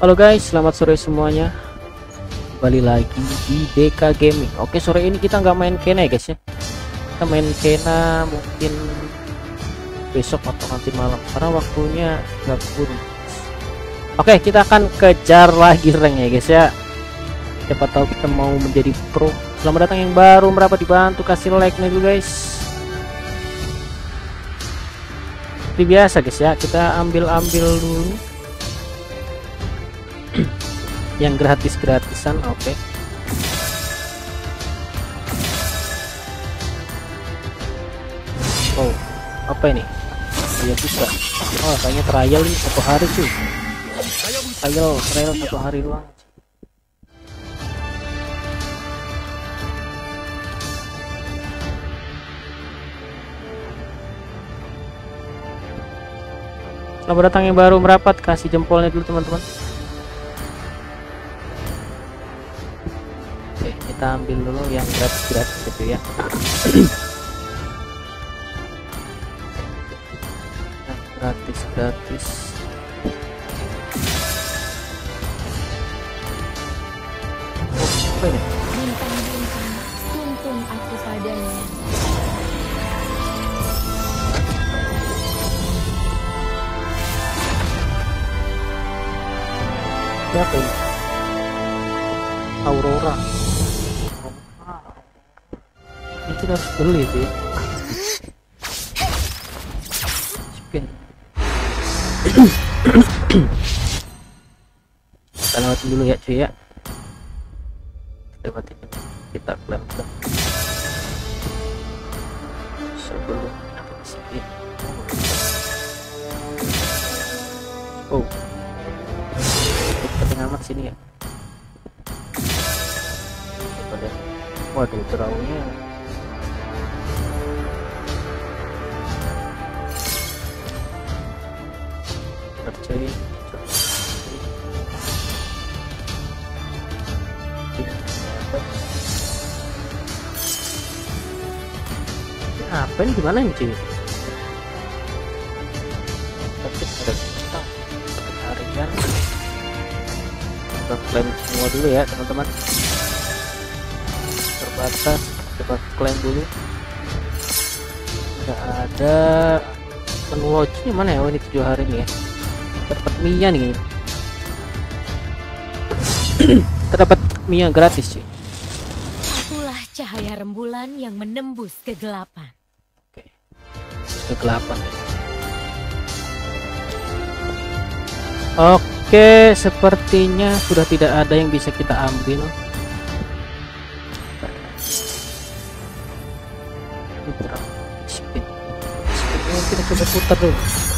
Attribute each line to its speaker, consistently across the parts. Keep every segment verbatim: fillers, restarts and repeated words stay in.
Speaker 1: Halo guys, selamat sore semuanya. Kembali lagi di D K Gaming. Oke, sore ini kita nggak main Kena ya guys ya. Kita main Kena mungkin besok atau nanti malam karena waktunya nggak keburu. Oke, kita akan kejar lagi rank ya guys ya. Siapa tahu kita mau menjadi pro. Selamat datang yang baru, berapa dibantu kasih like-nya dulu guys. Seperti biasa guys ya, kita ambil-ambil dulu yang gratis-gratisan. Oke, oh apa ini? Iya bisa. Oh kayaknya trial ini satu hari sih. Trial trial satu hari doang. Selamat datang yang baru merapat, kasih jempolnya dulu teman-teman. Oke, kita ambil dulu yang gratis-gratis gitu ya. Gratis-gratis. Oh, apa ini?
Speaker 2: Bintang-bintang, tuntun aku padanya.
Speaker 1: Siapa ini? Aurora. Ini kita harus beli sih. Spin. Kita lewatin dulu ya cuy ya. Lewatin. Kita klaim dulu. Sebelum dapat spin. Oh. Penting amat sini ya. Waduh, teraunya percaya. Apa ini gimana ini cuy? Tapi ada kita harian. Kita klaim semua dulu ya teman-teman. Terbatas, coba klaim dulu. Nggak ada menu lodge-nya mana ya? Oh ini tujuh hari nih ya. Dapat Mia nih. Kita dapat Mia gratis sih.
Speaker 2: Akulah cahaya rembulan yang menembus kegelapan.
Speaker 1: Oke, kegelapan. Oke, sepertinya sudah tidak ada yang bisa kita ambil. Spin. Spin kita coba putar dulu.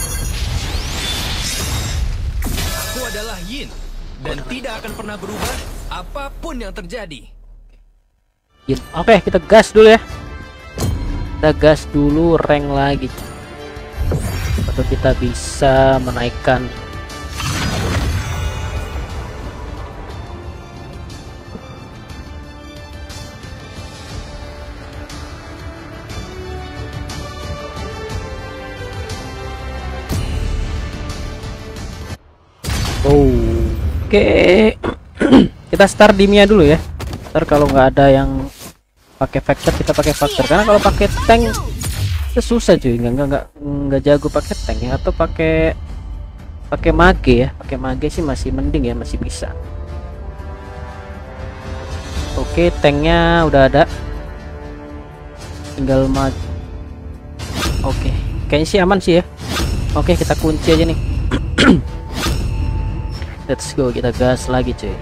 Speaker 3: Aku adalah Yin dan tidak akan pernah berubah apapun yang terjadi.
Speaker 1: Yin. Oke, kita gas dulu ya. Kita gas dulu rank lagi. Atau kita bisa menaikkan. Oke, kita start di Mia dulu ya. Ntar kalau nggak ada yang pakai factor kita pakai factor, karena kalau pakai tank itu susah cuy, nggak nggak nggak nggak jago pakai tank ya. Atau pakai pakai mage ya, pakai mage sih masih mending ya, masih bisa. Oke, tanknya udah ada, tinggal mage. Oke, kayaknya sih aman sih ya. Oke, kita kunci aja nih. Let's go, kita gas lagi cuy.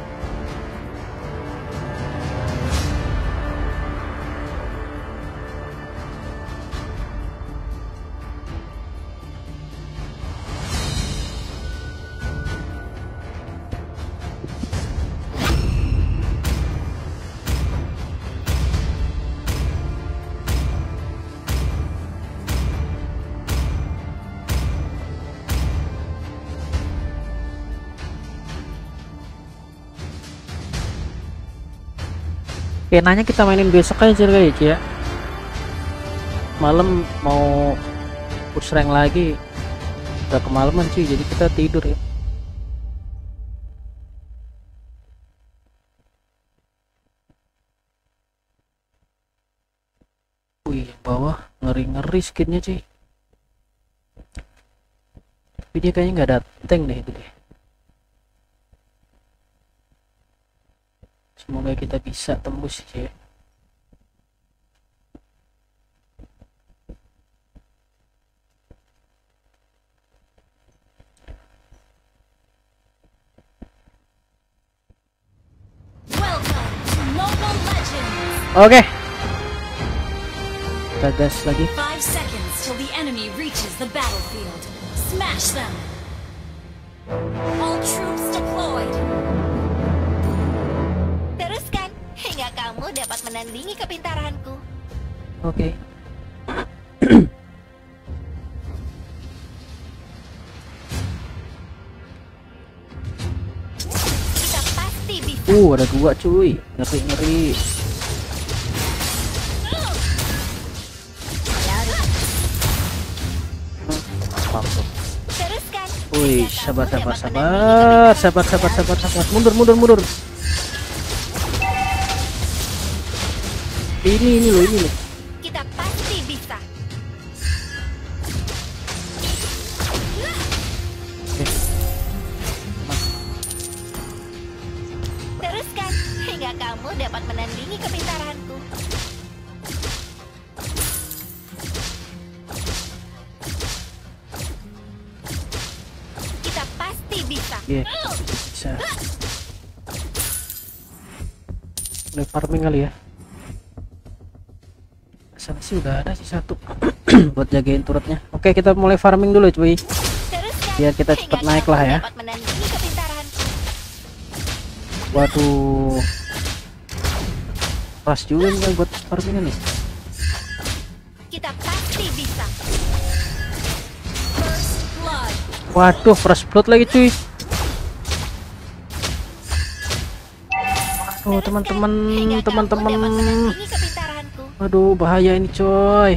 Speaker 1: Kenanya kita mainin besok aja guys ya. Malam mau push rank lagi, udah kemalaman sih, jadi kita tidur ya. bawah ngeri-ngeri skinnya cuy. Tapi dia kayaknya nggak ada tank deh itu deh. Semoga kita bisa tembus cuy. Oke, kita gas lagi.
Speaker 2: Five seconds till the enemy reaches the battlefield. Smash them. All troops deployed.
Speaker 4: Teruskan hingga kamu dapat menandingi kepintaranku.
Speaker 1: Oke.
Speaker 4: Kita pasti bisa.
Speaker 1: Uh, ada dua cuy, ngeri-ngeri.
Speaker 4: Teruskan.
Speaker 1: Wih, sabar sabar sabar, sabar sabar sabar sabar, mundur mundur mundur. Ini ini loh ini loh.
Speaker 4: Kita pasti bisa.
Speaker 1: Oke.
Speaker 4: Teruskan hingga kamu dapat menandingi kepintaranku. Kita pasti bisa.
Speaker 1: Iya, bisa. Mulai farming kali ya. Sana sih udah ada sih satu buat jagain turretnya. Oke, kita mulai farming dulu cuy.
Speaker 4: Teruskan
Speaker 1: Biar kita
Speaker 4: hingga
Speaker 1: cepet naik
Speaker 4: kamu
Speaker 1: lah ya.
Speaker 4: dapat menandingi kepintaranku.
Speaker 1: Waduh, pas juga nih buat farming nih.
Speaker 4: Kita pasti bisa.
Speaker 2: First blood.
Speaker 1: Waduh, first blood lagi cuy. Aduh teman-teman,
Speaker 4: Hingga kamu
Speaker 1: teman-teman.
Speaker 4: dapat menandingi kepintaranku.
Speaker 1: Aduh, bahaya ini coy.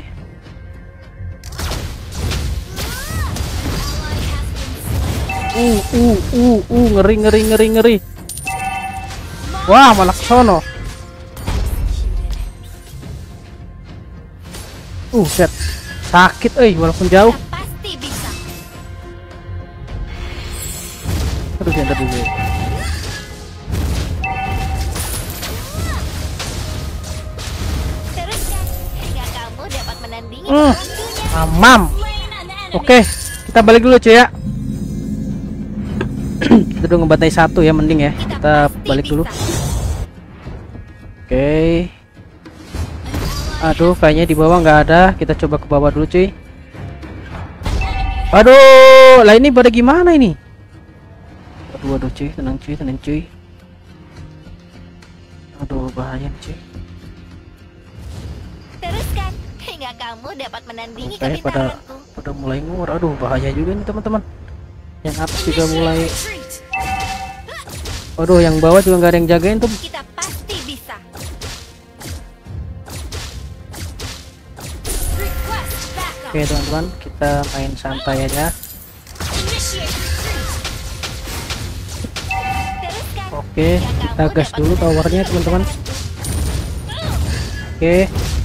Speaker 1: Uh, uh, uh, uh, ngeri, ngeri, ngeri, ngeri. Wah, malah kesono. Uh, set. Sakit, eh, walaupun jauh.
Speaker 4: Kita pasti bisa.
Speaker 1: Aduh, jangan dulu.
Speaker 4: Teruskan hingga kamu dapat menandingi
Speaker 1: Hmm,
Speaker 4: waktunya.
Speaker 1: amam.
Speaker 2: Slain an enemy.
Speaker 1: Oke, kita balik dulu cuy ya. Kita udah ngebantai satu ya, mending ya. Kita
Speaker 4: pasti
Speaker 1: balik dulu.
Speaker 4: bisa.
Speaker 1: Oke. Aduh, kayaknya di bawah nggak ada. Kita coba ke bawah dulu cuy. Aduh, lah ini pada gimana ini? Aduh, aduh cuy, tenang cuy, tenang cuy. Aduh, bahaya nih cuy.
Speaker 4: Teruskan hingga kamu dapat menandingi
Speaker 1: Kayak pada
Speaker 4: kepintaranku.
Speaker 1: pada mulai ngur. Aduh, bahaya juga nih teman-teman. Yang atas juga mulai.
Speaker 2: Retreat.
Speaker 1: Aduh, yang bawah juga nggak ada yang jagain tuh.
Speaker 4: Kita pasti bisa.
Speaker 2: Request backup.
Speaker 1: Oke teman-teman, kita main santai aja.
Speaker 2: Initiate retreat.
Speaker 4: Teruskan
Speaker 1: Oke,
Speaker 4: hingga
Speaker 1: kita
Speaker 4: kamu
Speaker 1: gas
Speaker 4: dapat
Speaker 1: dulu towernya
Speaker 4: menandingi
Speaker 1: teman-teman.
Speaker 4: kepintaranku.
Speaker 1: Oke.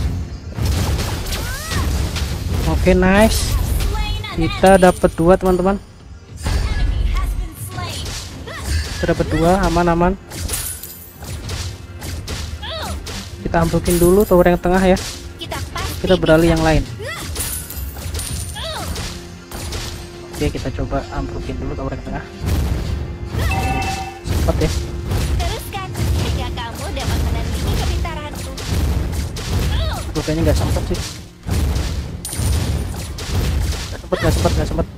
Speaker 1: Oke, nice.
Speaker 2: Slain an
Speaker 1: Kita
Speaker 2: enemy.
Speaker 1: dapat dua teman-teman.
Speaker 2: Enemy has been slain.
Speaker 1: Kita dapat dua, aman-aman. Kita ambrukin dulu tower yang tengah ya.
Speaker 4: Kita pasti
Speaker 1: Kita beralih
Speaker 4: bisa.
Speaker 1: yang lain. Oke, kita coba ambrukin dulu tower yang tengah. Cepat ya.
Speaker 4: Teruskan hingga kamu dapat menandingi kepintaranku.
Speaker 1: Aduh, kayaknya nggak sempet sih. Nggak sempet, nggak sempet, nggak sempet.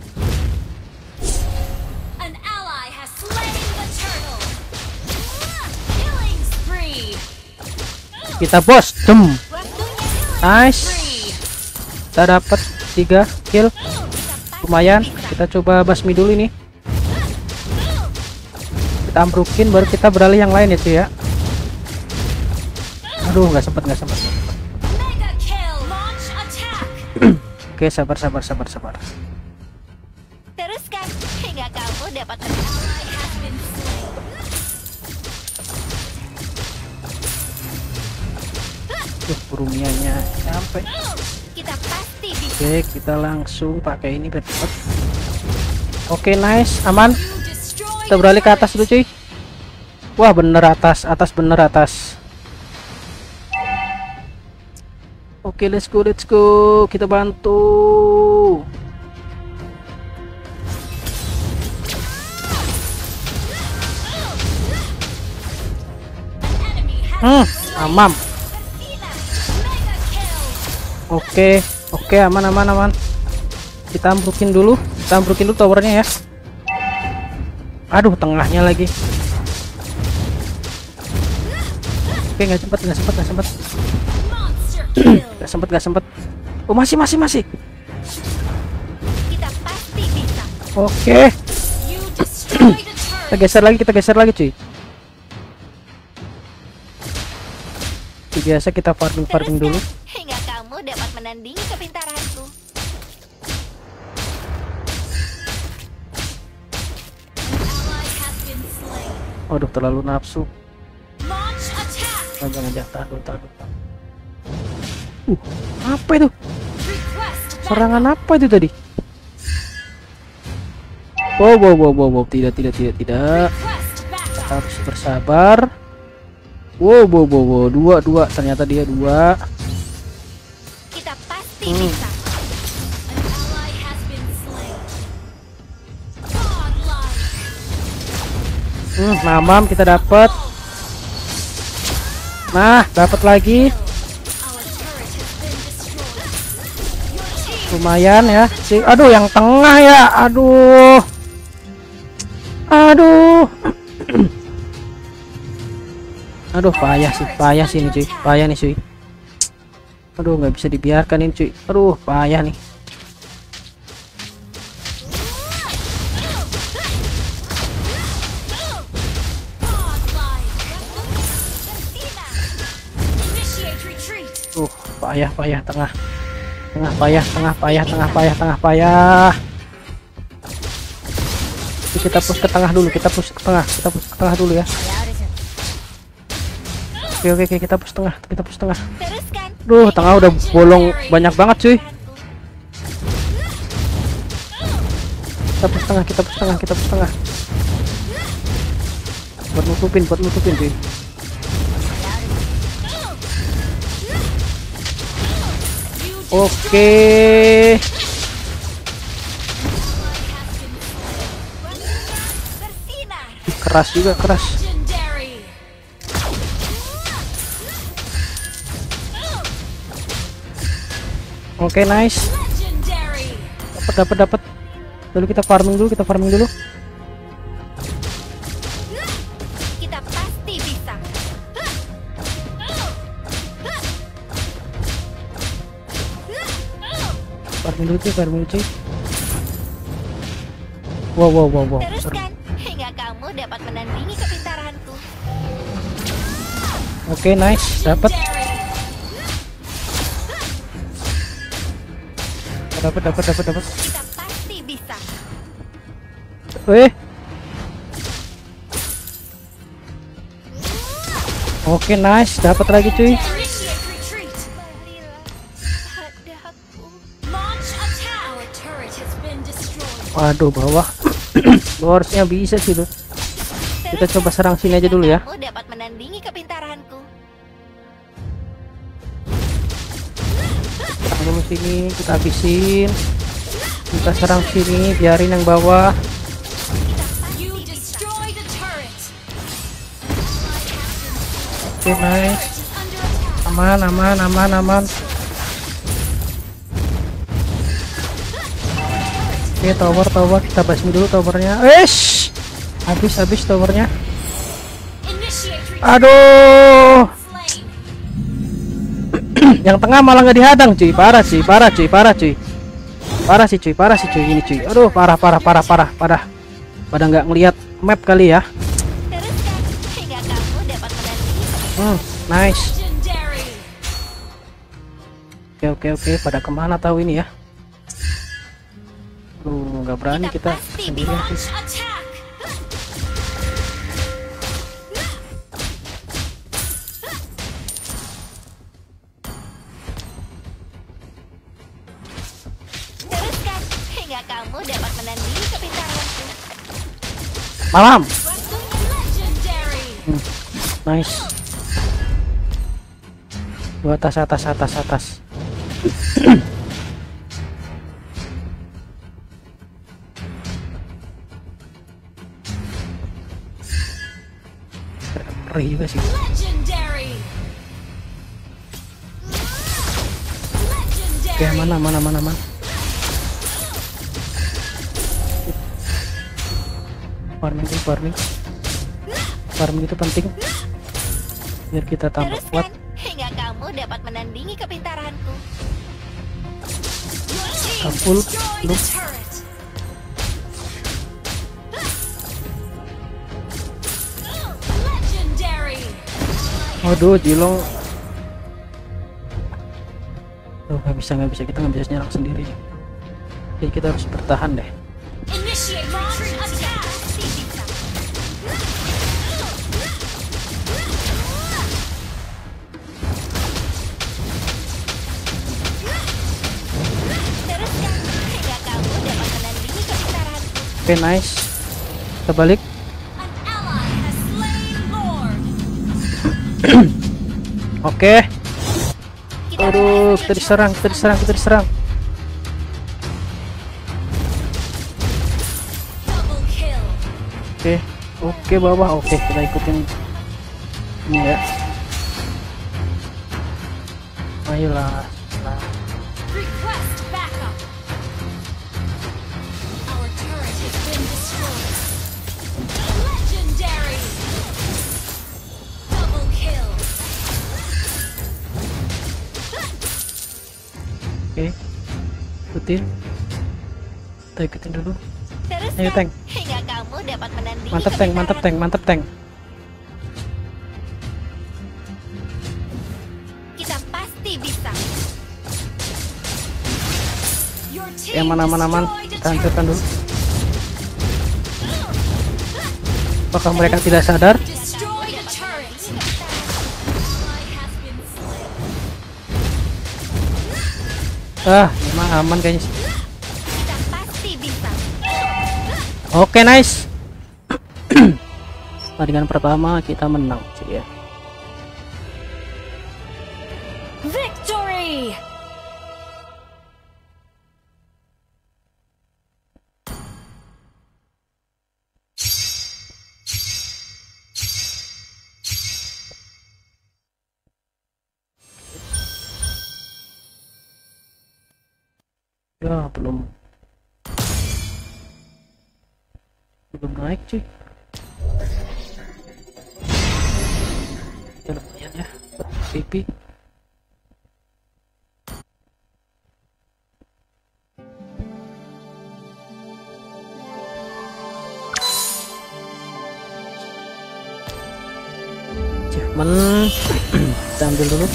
Speaker 2: An ally has slain the turtle. Killing spree.
Speaker 1: Kita bos, dem.
Speaker 4: Waktunya
Speaker 1: Nice.
Speaker 2: Spree.
Speaker 1: Kita dapat tiga kill. Lumayan. Kita coba basmi dulu ini. Kita ambrukin baru kita beralih yang lain itu ya. Aduh, nggak sempet, nggak sempet.
Speaker 2: Mega kill. Launch attack.
Speaker 1: Oke, sabar, sabar, sabar, sabar.
Speaker 4: teruskan hingga kamu dapat
Speaker 2: Ally has been slain.
Speaker 1: Duh, Rumianya sampai.
Speaker 4: Kita pasti bisa.
Speaker 1: Oke, kita langsung pakai ini biar cepet. Oke, nice, aman.
Speaker 2: You destroyed
Speaker 1: Kita beralih ke atas dulu cuy. Wah, bener atas, atas bener atas. Oke, let's go, let's go. Kita bantu.
Speaker 2: enemy has
Speaker 1: Hmm, amam.
Speaker 2: mega kill.
Speaker 1: Oke, oke, aman, aman, aman. Kita ambrukin dulu, kita ambrukin dulu towernya ya. Aduh, tengahnya lagi. Oke, nggak sempet, nggak sempet, nggak sempet,
Speaker 2: Monster kill.
Speaker 1: nggak sempet, nggak sempet. Oh, masih, masih, masih.
Speaker 4: Kita pasti bisa.
Speaker 1: Oke,
Speaker 2: You destroyed a
Speaker 1: kita
Speaker 2: turret.
Speaker 1: geser lagi, kita geser lagi cuy. Seperti biasa kita farming farming dulu.
Speaker 4: Teruskan hingga kamu dapat menandingi kepintaranku.
Speaker 2: Ally has been slain.
Speaker 1: Waduh, terlalu nafsu.
Speaker 2: Launch attack.
Speaker 1: Oh, jangan jangan tahan dulu, tahan dulu. Uh, apa itu?
Speaker 2: Request
Speaker 1: Serangan apa itu tadi? Wow, wow, wow, wow, wow. Tidak, tidak, tidak, tidak.
Speaker 2: Request backup.
Speaker 1: Harus bersabar. Wow, wow, wow, wow. Dua, dua. Ternyata dia dua.
Speaker 4: Kita pasti
Speaker 1: Hmm.
Speaker 4: bisa.
Speaker 2: An ally has been slain. Godlike.
Speaker 1: Hmm, mamam kita dapat. Nah, dapat lagi.
Speaker 2: Our turret has been destroyed. Your team
Speaker 1: Lumayan ya. Si, aduh, yang tengah ya. Aduh. Aduh. Aduh, payah sih, payah sih ini cuy. Payah nih cuy. Aduh, nggak bisa dibiarkan ini cuy. Aduh, payah nih.
Speaker 2: initiate retreat.
Speaker 1: Uh, payah, payah, tengah. Tengah payah, tengah payah, tengah payah, tengah payah. Oke, kita push ke tengah dulu, kita push ke tengah, kita push ke tengah dulu ya. Oke, oke, oke, kita push tengah, kita push tengah.
Speaker 4: Teruskan.
Speaker 1: Duh, tengah udah bolong banyak banget cuy. Kita push tengah, kita push tengah, kita push tengah. Buat nutupin, buat nutupin cuy. Oke.
Speaker 4: Bersinar.
Speaker 1: Keras juga, keras.
Speaker 2: Legendary.
Speaker 1: Oke, nice.
Speaker 2: Legendary.
Speaker 1: Dapat, dapat, dapat. Dulu kita farming dulu, kita farming dulu.
Speaker 4: Kita pasti bisa.
Speaker 1: Farming dulu cuy, farming dulu cuy. Wow, wow, wow, wow. Seru.
Speaker 4: Teruskan hingga kamu dapat menandingi kepintaranku.
Speaker 1: Oke, nice. Dapat,
Speaker 2: Legendary.
Speaker 1: dapat, dapat, dapat, dapat.
Speaker 4: Kita pasti bisa.
Speaker 1: Weh. Oke, nice. Dapat lagi cuy.
Speaker 2: Initiate retreat.
Speaker 4: Kembalilah padaku.
Speaker 2: Launch attack. Our turret has been destroyed.
Speaker 1: Waduh, bawah. Bawah harusnya bisa sih tuh. Kita coba serang sini aja dulu ya.
Speaker 4: Kamu dapat menandingi kepintaranku.
Speaker 1: Serang dulu sini, kita habisin. Kita serang sini, biarin yang bawah.
Speaker 2: You destroyed a turret.
Speaker 1: Oke, nice.
Speaker 2: Turret is under attack.
Speaker 1: Aman, aman, aman, aman. Oke, tower, tower. Kita basmi dulu towernya. Eish! Habis, habis towernya.
Speaker 2: Initiate retreat.
Speaker 1: Aduh!
Speaker 2: Slain.
Speaker 1: Yang tengah malah nggak dihadang cuy. Parah cuy, parah cuy, parah cuy. Parah sih cuy, parah sih cuy. Ini cuy. Aduh, parah, parah, parah, parah, parah. Pada nggak ngelihat map kali ya.
Speaker 4: Teruskan hingga kamu dapat menandingi
Speaker 1: Hmm, nice.
Speaker 2: Legendary.
Speaker 1: Oke, oke, oke. Pada kemana tahu ini ya? Aduh, nggak berani kita
Speaker 4: pasti
Speaker 1: sendirian
Speaker 2: Launch
Speaker 1: sih.
Speaker 2: attack.
Speaker 4: kamu dapat menandingi kepintaranku.
Speaker 1: Malam.
Speaker 2: Legendary.
Speaker 1: Hmm, nice. Dua atas atas atas atas. Perih juga sih.
Speaker 2: Legendary.
Speaker 1: Oke, mana mana mana mana. Farming itu farming. Farming itu penting biar kita tambah kuat.
Speaker 4: Teruskan hingga kamu dapat menandingi kepintaranku.
Speaker 1: Kampul,
Speaker 2: Destroy
Speaker 1: lu.
Speaker 2: the turret. Legendary.
Speaker 1: Waduh, Jilong. Oh, nggak bisa nggak bisa kita nggak bisa nyerang sendiri. Jadi kita harus bertahan deh.
Speaker 2: Initiate retreat attack.
Speaker 4: Teruskan hingga kamu dapat menandingi kepintaranku.
Speaker 1: Oke, nice. Kita balik.
Speaker 2: An ally has slain Lord.
Speaker 1: Oke.
Speaker 4: Kita
Speaker 1: Aduh, kita diserang, kita diserang, kita diserang.
Speaker 2: Double kill.
Speaker 1: Oke, oke bawah. Oke, kita ikutin ini ya. Ayolah. Nah,
Speaker 2: Request backup. Our turret has been destroyed. Legendary. Double kill.
Speaker 1: oke, ikutin. Kita ikutin dulu.
Speaker 4: teruskan
Speaker 1: Ayo, tank.
Speaker 4: hingga kamu dapat menandingi
Speaker 1: Mantap tank, mantap tank, mantap tank.
Speaker 4: Kita pasti bisa.
Speaker 2: Your team
Speaker 1: Yang mana-mana-mana
Speaker 2: destroyed a
Speaker 1: kita hancurkan dulu.
Speaker 2: turret.
Speaker 1: Apakah mereka tidak sadar?
Speaker 2: Destroy the turret. Ally has been slain.
Speaker 1: Ah, emang aman kayaknya.
Speaker 4: Kita pasti bisa.
Speaker 1: Oke, nice. Pertandingan pertama kita menang sih ya.
Speaker 2: Victory.
Speaker 1: Ya, belum belum naik cuy. Ya lumayan ya buat P P. Achievement kita ambil dulu.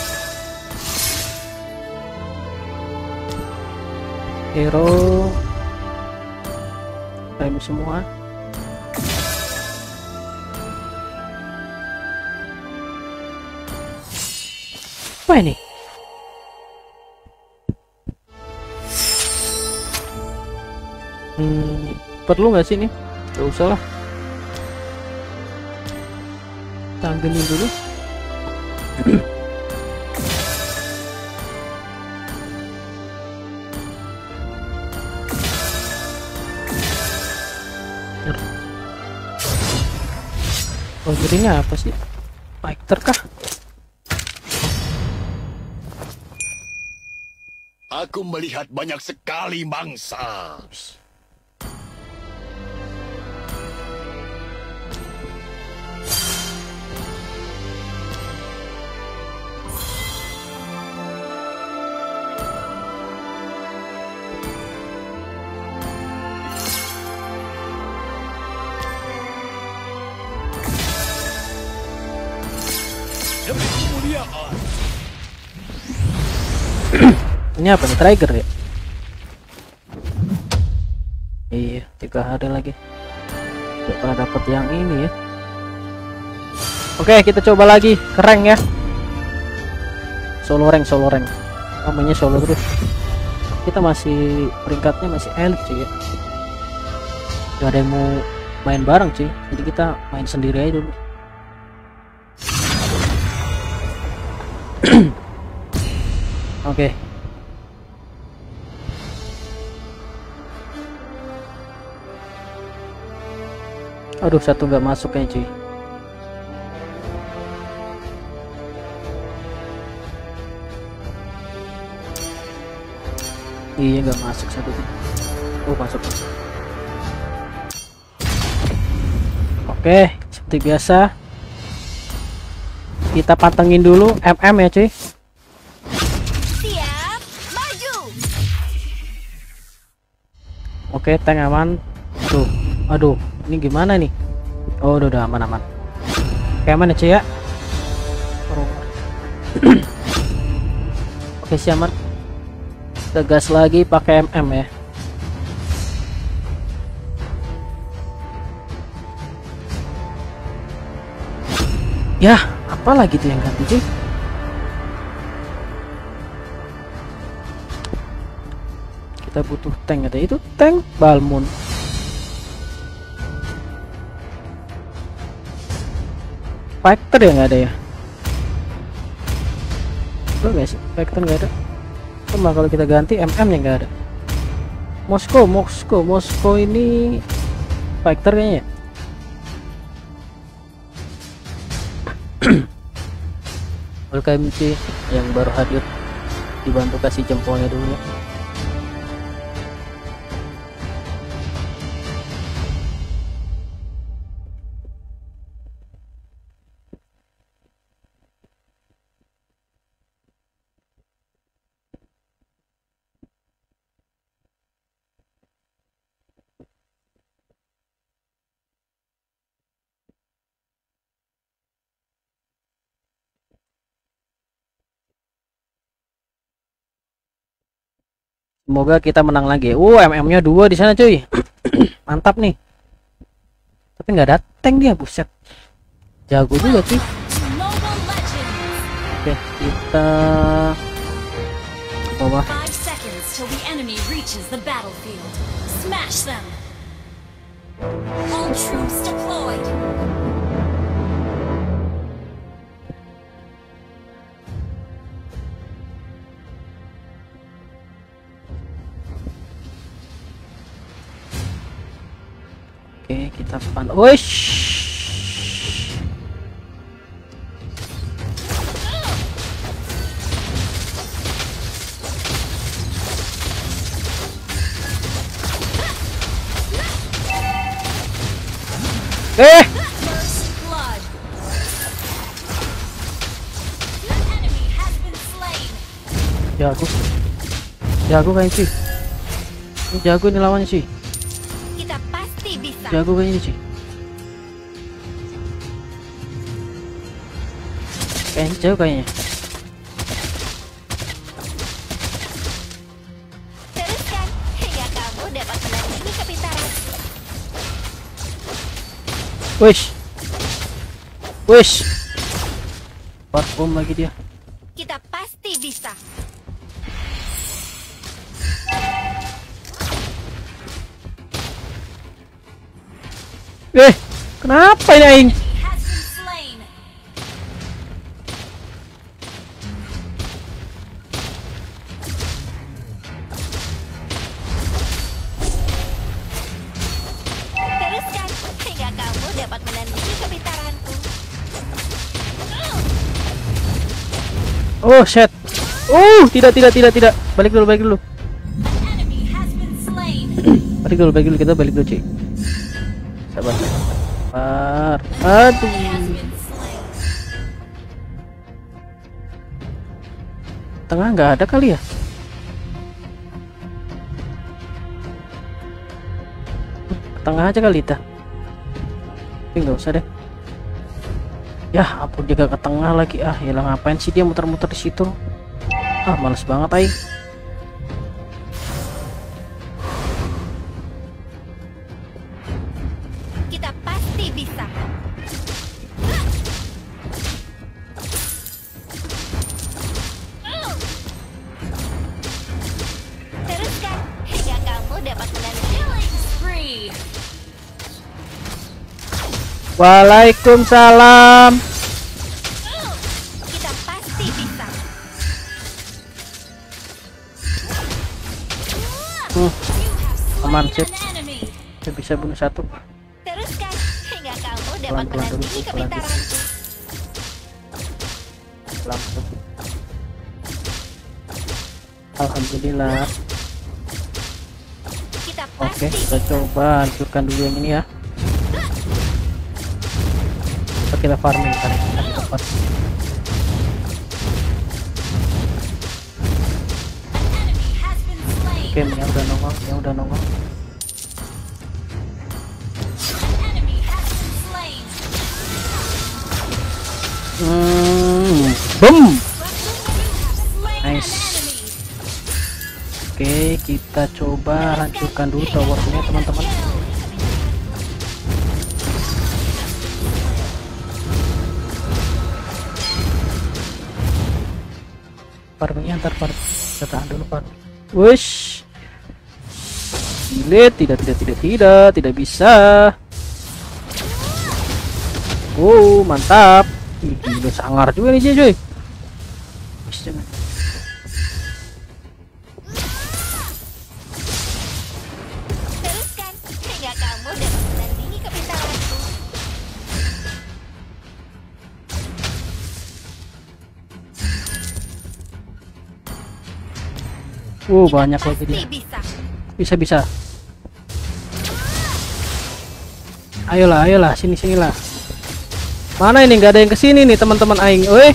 Speaker 1: Hero klaim semua. Apa ini? Hmm, perlu nggak sih ini? Gak usah lah. Kita ambilin dulu. Oh, jadinya apa sih? Fighter kah?
Speaker 5: Aku melihat banyak sekali mangsa. Demi kemuliaan.
Speaker 1: Ini apa nih, trigger ya? Iya, tiga hari lagi. Gak pernah dapet yang ini ya. Oke, kita coba lagi ke rank ya. Solo rank, solo rank. Namanya solo terus. kita masih peringkatnya masih elit cuy ya. Gak ada yang mau main bareng cuy, jadi kita main sendiri aja dulu. Oke. Okay. Aduh, satu nggak masuk kayaknya cuy. Iya, nggak masuk satu tuh. Oh, masuk masuk. Oke, seperti biasa kita pantengin dulu M M ya cuy.
Speaker 4: Siap, maju.
Speaker 1: Oke, tank aman. Tuh, aduh, ini gimana nih? Oh, udah, udah aman-aman. Oke, aman ya cuy ya. Oke, siaman. Kita gas lagi pakai M M ya. Ya, apa lagi tuh yang ganti cuy? Kita butuh tank, ada itu tank Balmond. Factor ya nggak ada ya? Tuh guys, Factor nggak ada. Cuma kalau kita ganti M M nya nggak ada. Moskow, Moskow, Moskow ini Factor kayaknya. Welcome cuy yang baru hadir, dibantu kasih jempolnya dulu ya. Semoga kita menang lagi. Uh, M M-nya dua di sana cuy. Mantap nih. Tapi nggak ada tank dia, buset. Jago juga cuy. Oke, kita ke bawah.
Speaker 2: Five seconds till the enemy reaches the battlefield. Smash them. All troops deployed.
Speaker 1: Oke, kita pan. Wish. Eh,
Speaker 2: First blood. The enemy has been slain.
Speaker 1: jago. Jago kayaknya cuy. Ini jago nih lawannya cuy.
Speaker 4: Kita pasti bisa.
Speaker 1: Jago kayaknya cuy. Kayaknya jago kayaknya.
Speaker 4: Teruskan hingga kamu dapat menandingi kepintaran.
Speaker 1: Wish. Wish. Parfum lagi dia.
Speaker 4: Kita pasti bisa.
Speaker 1: Eh, kenapa ini aing?
Speaker 2: Has been slain.
Speaker 4: Teruskan hingga kamu dapat menandingi kepintaranku.
Speaker 1: Oh shit. Uh, tidak tidak tidak tidak. Balik dulu, balik dulu.
Speaker 2: An enemy has been slain.
Speaker 1: Balik dulu, balik dulu, kita balik dulu, cuy. Sabar. Sabar. Aduh.
Speaker 2: Has been slain.
Speaker 1: Tengah nggak ada kali ya? Ke tengah aja kali kita. Tapi nggak usah deh. Ya, ampun dia gak ke tengah lagi. Ah, ya lah, ngapain sih dia muter-muter di situ? Ah, males banget aing.
Speaker 4: Kita pasti bisa.
Speaker 1: Waalaikumsalam.
Speaker 4: Kita pasti bisa.
Speaker 1: Hmm, aman sip.
Speaker 2: An enemy.
Speaker 1: Saya bisa bunuh satu.
Speaker 4: Teruskan hingga kamu dapat
Speaker 1: Pelan-pelan dulu,
Speaker 4: menandingi
Speaker 1: pelan.
Speaker 4: kepintaranku.
Speaker 1: Langsung. Alhamdulillah.
Speaker 4: Kita
Speaker 1: Oke,
Speaker 4: pasti
Speaker 1: kita coba hancurkan dulu yang ini ya. Coba kita farming kan. Kita farming.
Speaker 2: Enemy has been slain.
Speaker 1: Oke, yang udah nongol, yang udah nongol.
Speaker 2: Enemy has been slain.
Speaker 1: Hmm, boom.
Speaker 2: Slain an
Speaker 1: Nice.
Speaker 2: enemy.
Speaker 1: Oke, kita coba hancurkan dulu towernya teman-teman. Farmingnya ntar farming. Kita tahan dulu farming. Wush. Gile, tidak, tidak, tidak, tidak, tidak bisa. Wow, mantap. Ih, gila sangar juga nih cuy. Bisa jangan.
Speaker 4: teruskan hingga kamu dapat menandingi kepintaranku.
Speaker 1: Wow,
Speaker 4: Kita
Speaker 1: banyak lagi
Speaker 4: pasti
Speaker 1: dia.
Speaker 4: bisa.
Speaker 1: Bisa bisa. Ayolah, ayolah, sini sinilah. Mana ini nggak ada yang kesini nih teman-teman aing. Woi.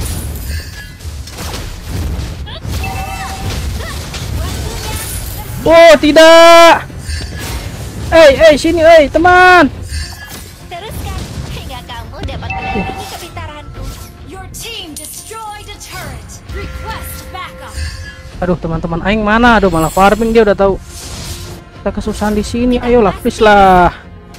Speaker 1: Oh tidak. Eh eh sini eh teman.
Speaker 4: Teruskan hingga kamu dapat menandingi kepintaranku.
Speaker 2: Your team destroyed a turret. Request backup.
Speaker 1: Aduh teman-teman aing mana? Aduh malah farming dia udah tahu. Kita kesusahan di sini. Ayolah please lah.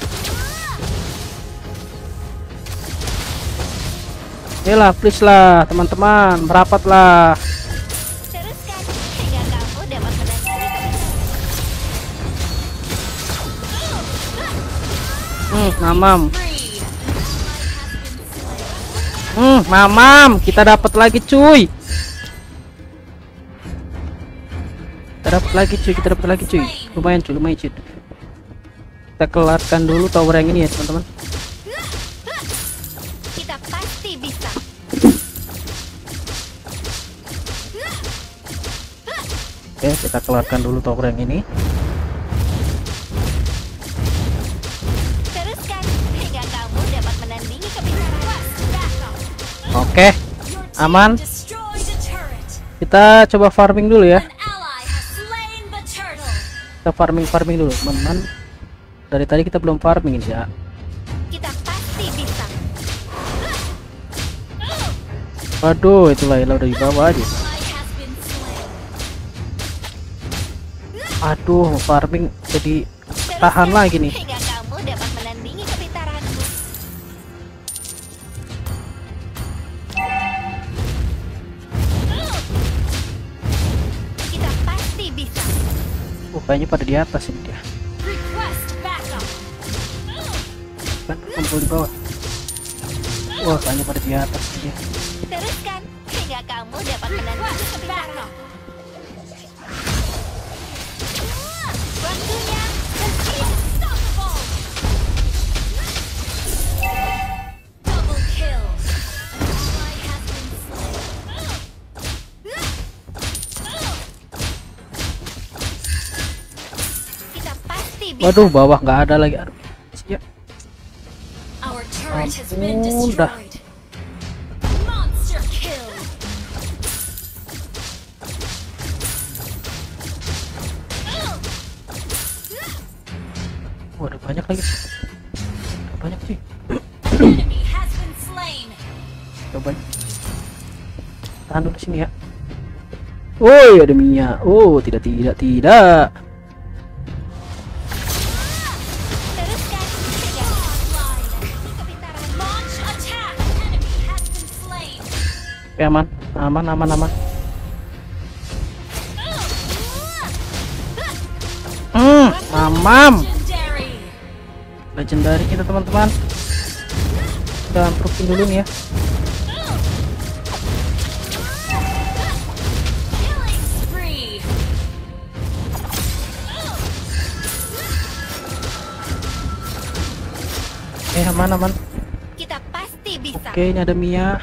Speaker 1: Ayolah please lah teman-teman, merapatlah.
Speaker 4: Teruskan hingga kamu dapat menandingi kepintaranku.
Speaker 1: Hmm, mamam.
Speaker 2: Three. Ally has been slain.
Speaker 1: Hmm, mamam, kita dapat lagi cuy. Kita dapat lagi cuy, kita dapat lagi cuy. Lumayan cuy, lumayan cuy. Kita kelarkan dulu tower yang ini ya teman-teman.
Speaker 4: Kita pasti bisa.
Speaker 1: Oke, kita kelarkan dulu tower yang ini.
Speaker 4: Teruskan hingga kamu dapat menandingi kepintaranku.
Speaker 2: Backup.
Speaker 1: Oke,
Speaker 2: Your team
Speaker 1: aman.
Speaker 2: destroyed a turret.
Speaker 1: Kita coba farming dulu ya.
Speaker 2: An ally has slain the turtle.
Speaker 1: Kita farming farming dulu teman-teman. Dari tadi kita belum farming ya.
Speaker 4: Kita pasti bisa.
Speaker 1: Waduh, itu Layla udah di bawah aja.
Speaker 2: Ally has been slain.
Speaker 1: Aduh, farming jadi tahan
Speaker 4: Teruskan
Speaker 1: lagi nih.
Speaker 4: hingga kamu dapat menandingi kepintaranku. Kita pasti bisa.
Speaker 1: Oh, kayaknya pada di atas ini dia.
Speaker 2: Request backup.
Speaker 1: Kan kumpul di bawah. Wah, kayaknya pada di atas dia.
Speaker 4: Teruskan hingga kamu dapat menandingi
Speaker 2: Request
Speaker 4: kepintaranku.
Speaker 2: backup.
Speaker 4: Waktunya
Speaker 2: Unstoppable. Double kill. An ally has been slain.
Speaker 4: kita pasti bisa.
Speaker 1: Waduh, bawah nggak ada lagi. Aduh. Siap.
Speaker 2: Our turret has been
Speaker 1: Ampun dah.
Speaker 2: destroyed. Monster kill.
Speaker 1: Waduh, banyak lagi. Banyak sih.
Speaker 2: Enemy has been slain.
Speaker 1: Coba. Tahan dulu sini ya. Woi, ada minyak. Oh, tidak tidak tidak.
Speaker 4: Teruskan hingga
Speaker 2: Online.
Speaker 4: kepintaran.
Speaker 2: Launch attack. Enemy has been slain.
Speaker 1: Oke, aman. Aman, aman, aman. Hmm, mamam.
Speaker 2: Legendary.
Speaker 1: Legendary kita teman-teman. kita amprokin dulu nih ya.
Speaker 2: Killing spree.
Speaker 1: Eh aman aman.
Speaker 4: Kita pasti bisa.
Speaker 1: Oke, ini ada Mia.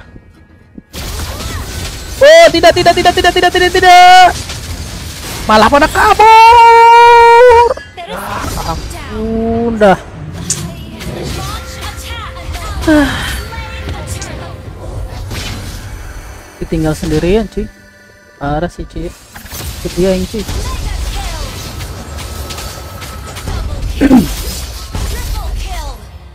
Speaker 1: Oh, tidak tidak tidak tidak tidak tidak tidak. Malah pada kabur.
Speaker 4: Terus
Speaker 1: Ampun dah.
Speaker 2: Launch attack.
Speaker 1: Ah,
Speaker 2: Slain the turtle.
Speaker 1: ditinggal sendirian cuy. Parah sih cuy. Ikut dia yang cuy.
Speaker 2: Mega kill. Double kill. Triple kill.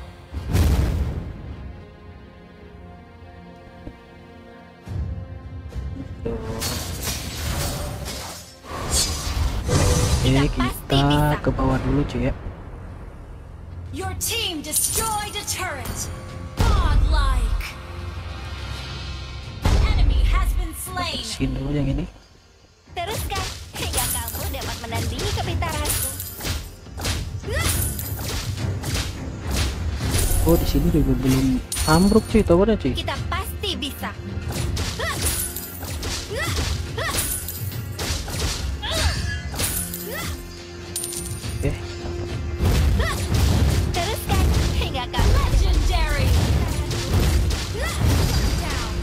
Speaker 1: Oke, kita ke bawah dulu cuy ya.
Speaker 2: Your team destroyed a turret. Godlike. An enemy has been slain.
Speaker 1: Skin dulu yang ini.
Speaker 4: teruskan hingga kamu dapat menandingi kepintaranku.
Speaker 1: Oh, di sini juga belum ambruk cuy, towernya cuy.
Speaker 4: Kita pasti bisa.
Speaker 1: Oke.
Speaker 4: Teruskan hingga kamu
Speaker 2: Legendary. Down.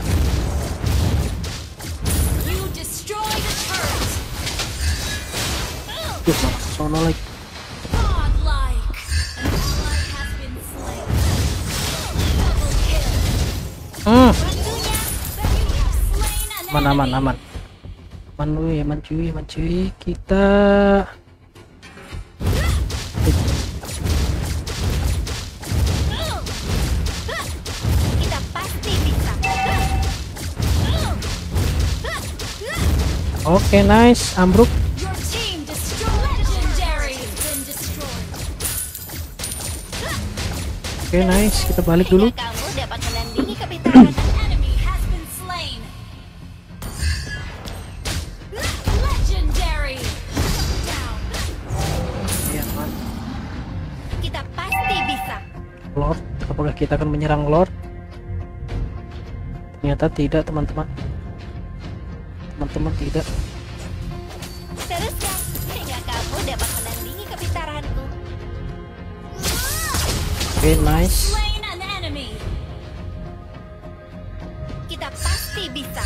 Speaker 2: You destroyed a turret.
Speaker 1: Tuh, malah sono lagi.
Speaker 2: Godlike. An ally has been slain. Double kill.
Speaker 1: Hmm,
Speaker 2: Waktunya. You have slain an
Speaker 1: aman aman
Speaker 2: enemy.
Speaker 1: aman. Aman weh, aman cuy, aman cuy. Kita
Speaker 4: kita pasti bisa.
Speaker 1: Oke, nice, ambruk.
Speaker 2: Your team destroyed. Legendary has been destroyed.
Speaker 1: Oke, nice, kita balik dulu.
Speaker 4: Hingga kamu dapat menandingi kepintaran.
Speaker 2: An enemy has been slain. Legendary. Down.
Speaker 1: Iya, aman.
Speaker 4: Kita pasti bisa.
Speaker 1: Lord, apakah kita akan menyerang Lord? Ternyata tidak, teman-teman. Teman-teman tidak.
Speaker 4: Teruskan hingga kamu dapat menandingi kepintaranku.
Speaker 1: Oke, nice.
Speaker 2: Slain an enemy.
Speaker 4: Kita pasti bisa.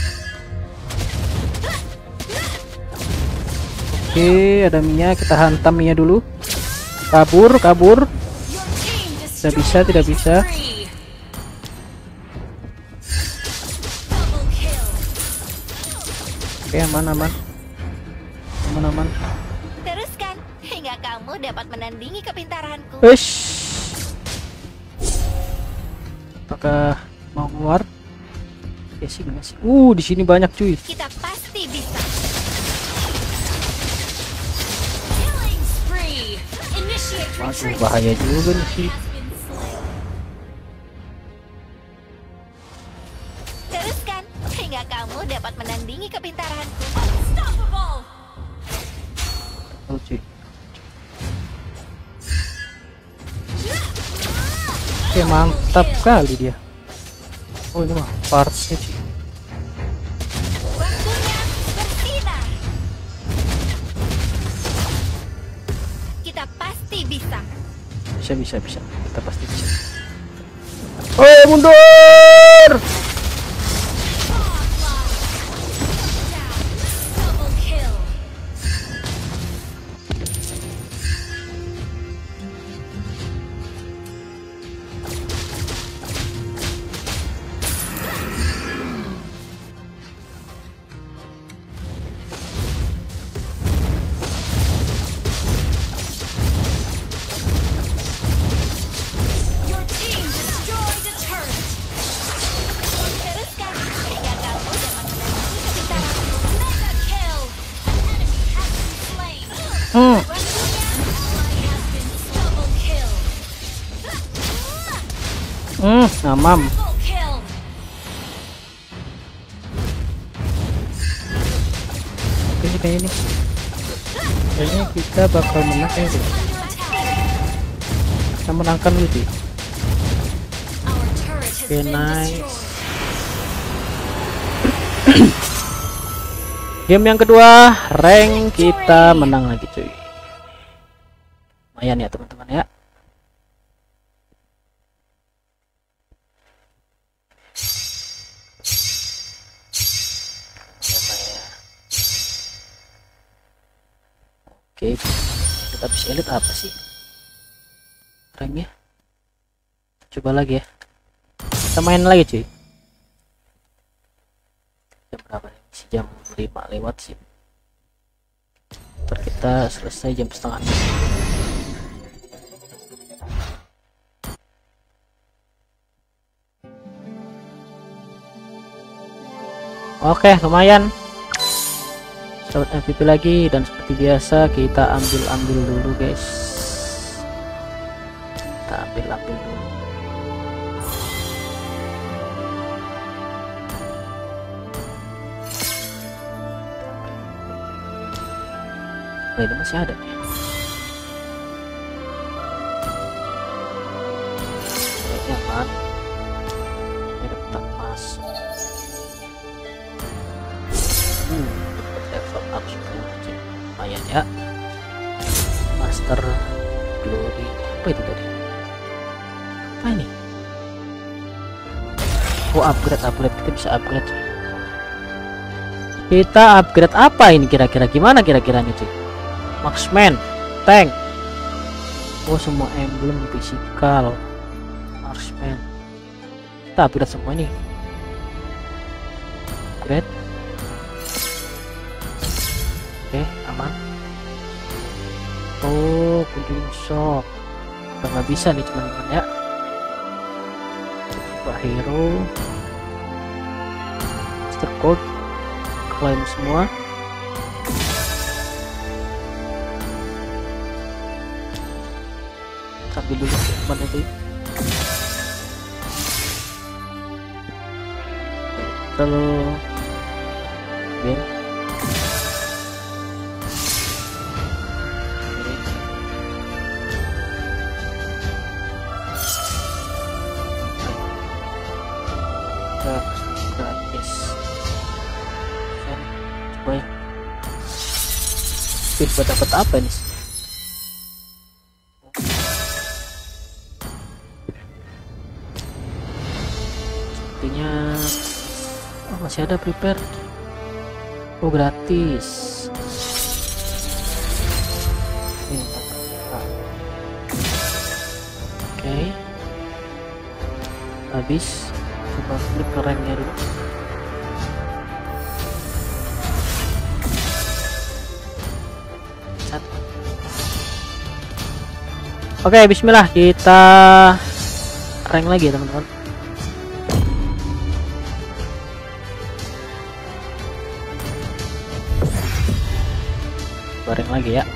Speaker 1: Oke, ada Mia, kita hantam Mia dulu. Kabur, kabur.
Speaker 2: Your team
Speaker 1: Tidak bisa, tidak bisa.
Speaker 2: destroyed. Double kill.
Speaker 1: Oke, aman, aman. Aman, aman.
Speaker 4: Teruskan hingga kamu dapat menandingi kepintaranku.
Speaker 1: Ush. Apakah mau keluar? Ya sih, nggak sih. Uh, di sini banyak cuy.
Speaker 4: Kita pasti bisa.
Speaker 2: Killing spree. Initiate
Speaker 1: Waduh,
Speaker 2: retreat.
Speaker 1: bahaya juga nih sih.
Speaker 2: Has been slain.
Speaker 4: Teruskan hingga kamu dapat menandingi kepintaranku.
Speaker 2: Unstoppable.
Speaker 1: Oh, cuy. Oke, mantap kali dia. Oh, ini mah partsnya cuy.
Speaker 4: Waktunya bersinar. Kita pasti bisa.
Speaker 1: Bisa, bisa, bisa. Kita pasti bisa. Oh, mundur!
Speaker 2: Double kill. Your team destroyed a turret.
Speaker 4: Teruskan hingga kamu dapat menandingi kepintaranku.
Speaker 2: Mega kill. An enemy has been slain.
Speaker 1: Hmm.
Speaker 2: Waktunya. Ally has been double kill.
Speaker 1: Hmm, amam.
Speaker 2: Triple kill.
Speaker 1: Oke, kayak ini. Kayaknya kita bakal menang kayaknya deh.
Speaker 2: Under attack.
Speaker 1: Kita menangkan dulu sih.
Speaker 2: Our turret has
Speaker 1: Okay,
Speaker 2: been
Speaker 1: nice.
Speaker 2: destroyed.
Speaker 1: Game yang kedua, rank kita menang lagi cuy. Lumayan ya teman-teman ya. Oke, kita bisa elit apa sih ranknya? Coba lagi ya, kita main lagi cuy. Jam berapa nih? Masih jam lima lewat sih. Ntar kita selesai jam setengah enam. Oke, lumayan. Dapat M V P lagi, dan seperti biasa kita ambil-ambil dulu guys. Kita ambil-ambil dulu. Nah, ini masih ada nih. Kayaknya aman. Ini dapat masuk. Hmm, dapat level up sepuluh. Lumayan ya. Master Glory. Apa itu tadi? Apa ini? Oh, upgrade, upgrade. Kita bisa upgrade. Kita upgrade apa ini kira-kira? Gimana kira-kira nih cuy? Marksman, tank. Oh, semua emblem fisikal. Marksman. Kita upgrade semua ini. Upgrade. Oke, aman. Oh, kunjung shop. Udah nggak bisa nih teman-teman ya. Coba hero. Master code. Klaim semua. Sambil dulu mana itu. Terlalu ben. Gratis. Coba ya. Speed buat dapat apa nih? Oh, masih ada prepare. Oh, gratis. Oke, okay. Habis. Coba klik ke ranknya dulu. Oke, okay, bismillah, kita rank lagi ya teman-teman. Bareng lagi ya.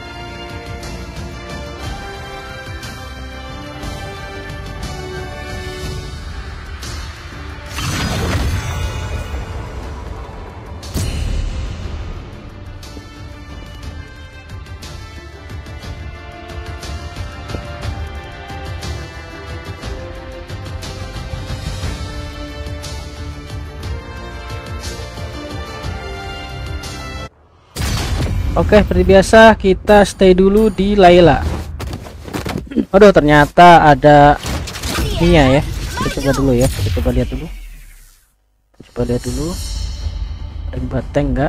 Speaker 1: Oke, seperti biasa kita stay dulu di Layla. Aduh, ternyata ada ininya ya. Kita coba dulu ya. Kita coba lihat dulu. Coba lihat dulu. Ada bateng enggak?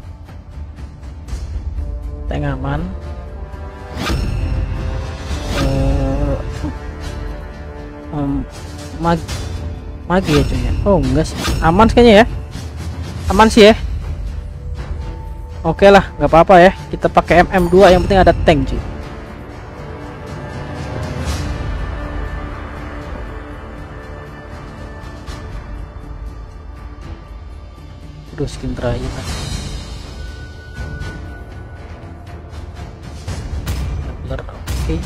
Speaker 1: Tank aman. Uh, um, mag magi ya cuy ya. Oh enggak sih. Aman kayaknya ya. Aman sih ya. Oke lah, nggak apa-apa ya. Kita pakai M M dua, yang penting ada tank cuy. Aduh, skin terakhir kan. Oke. Okay.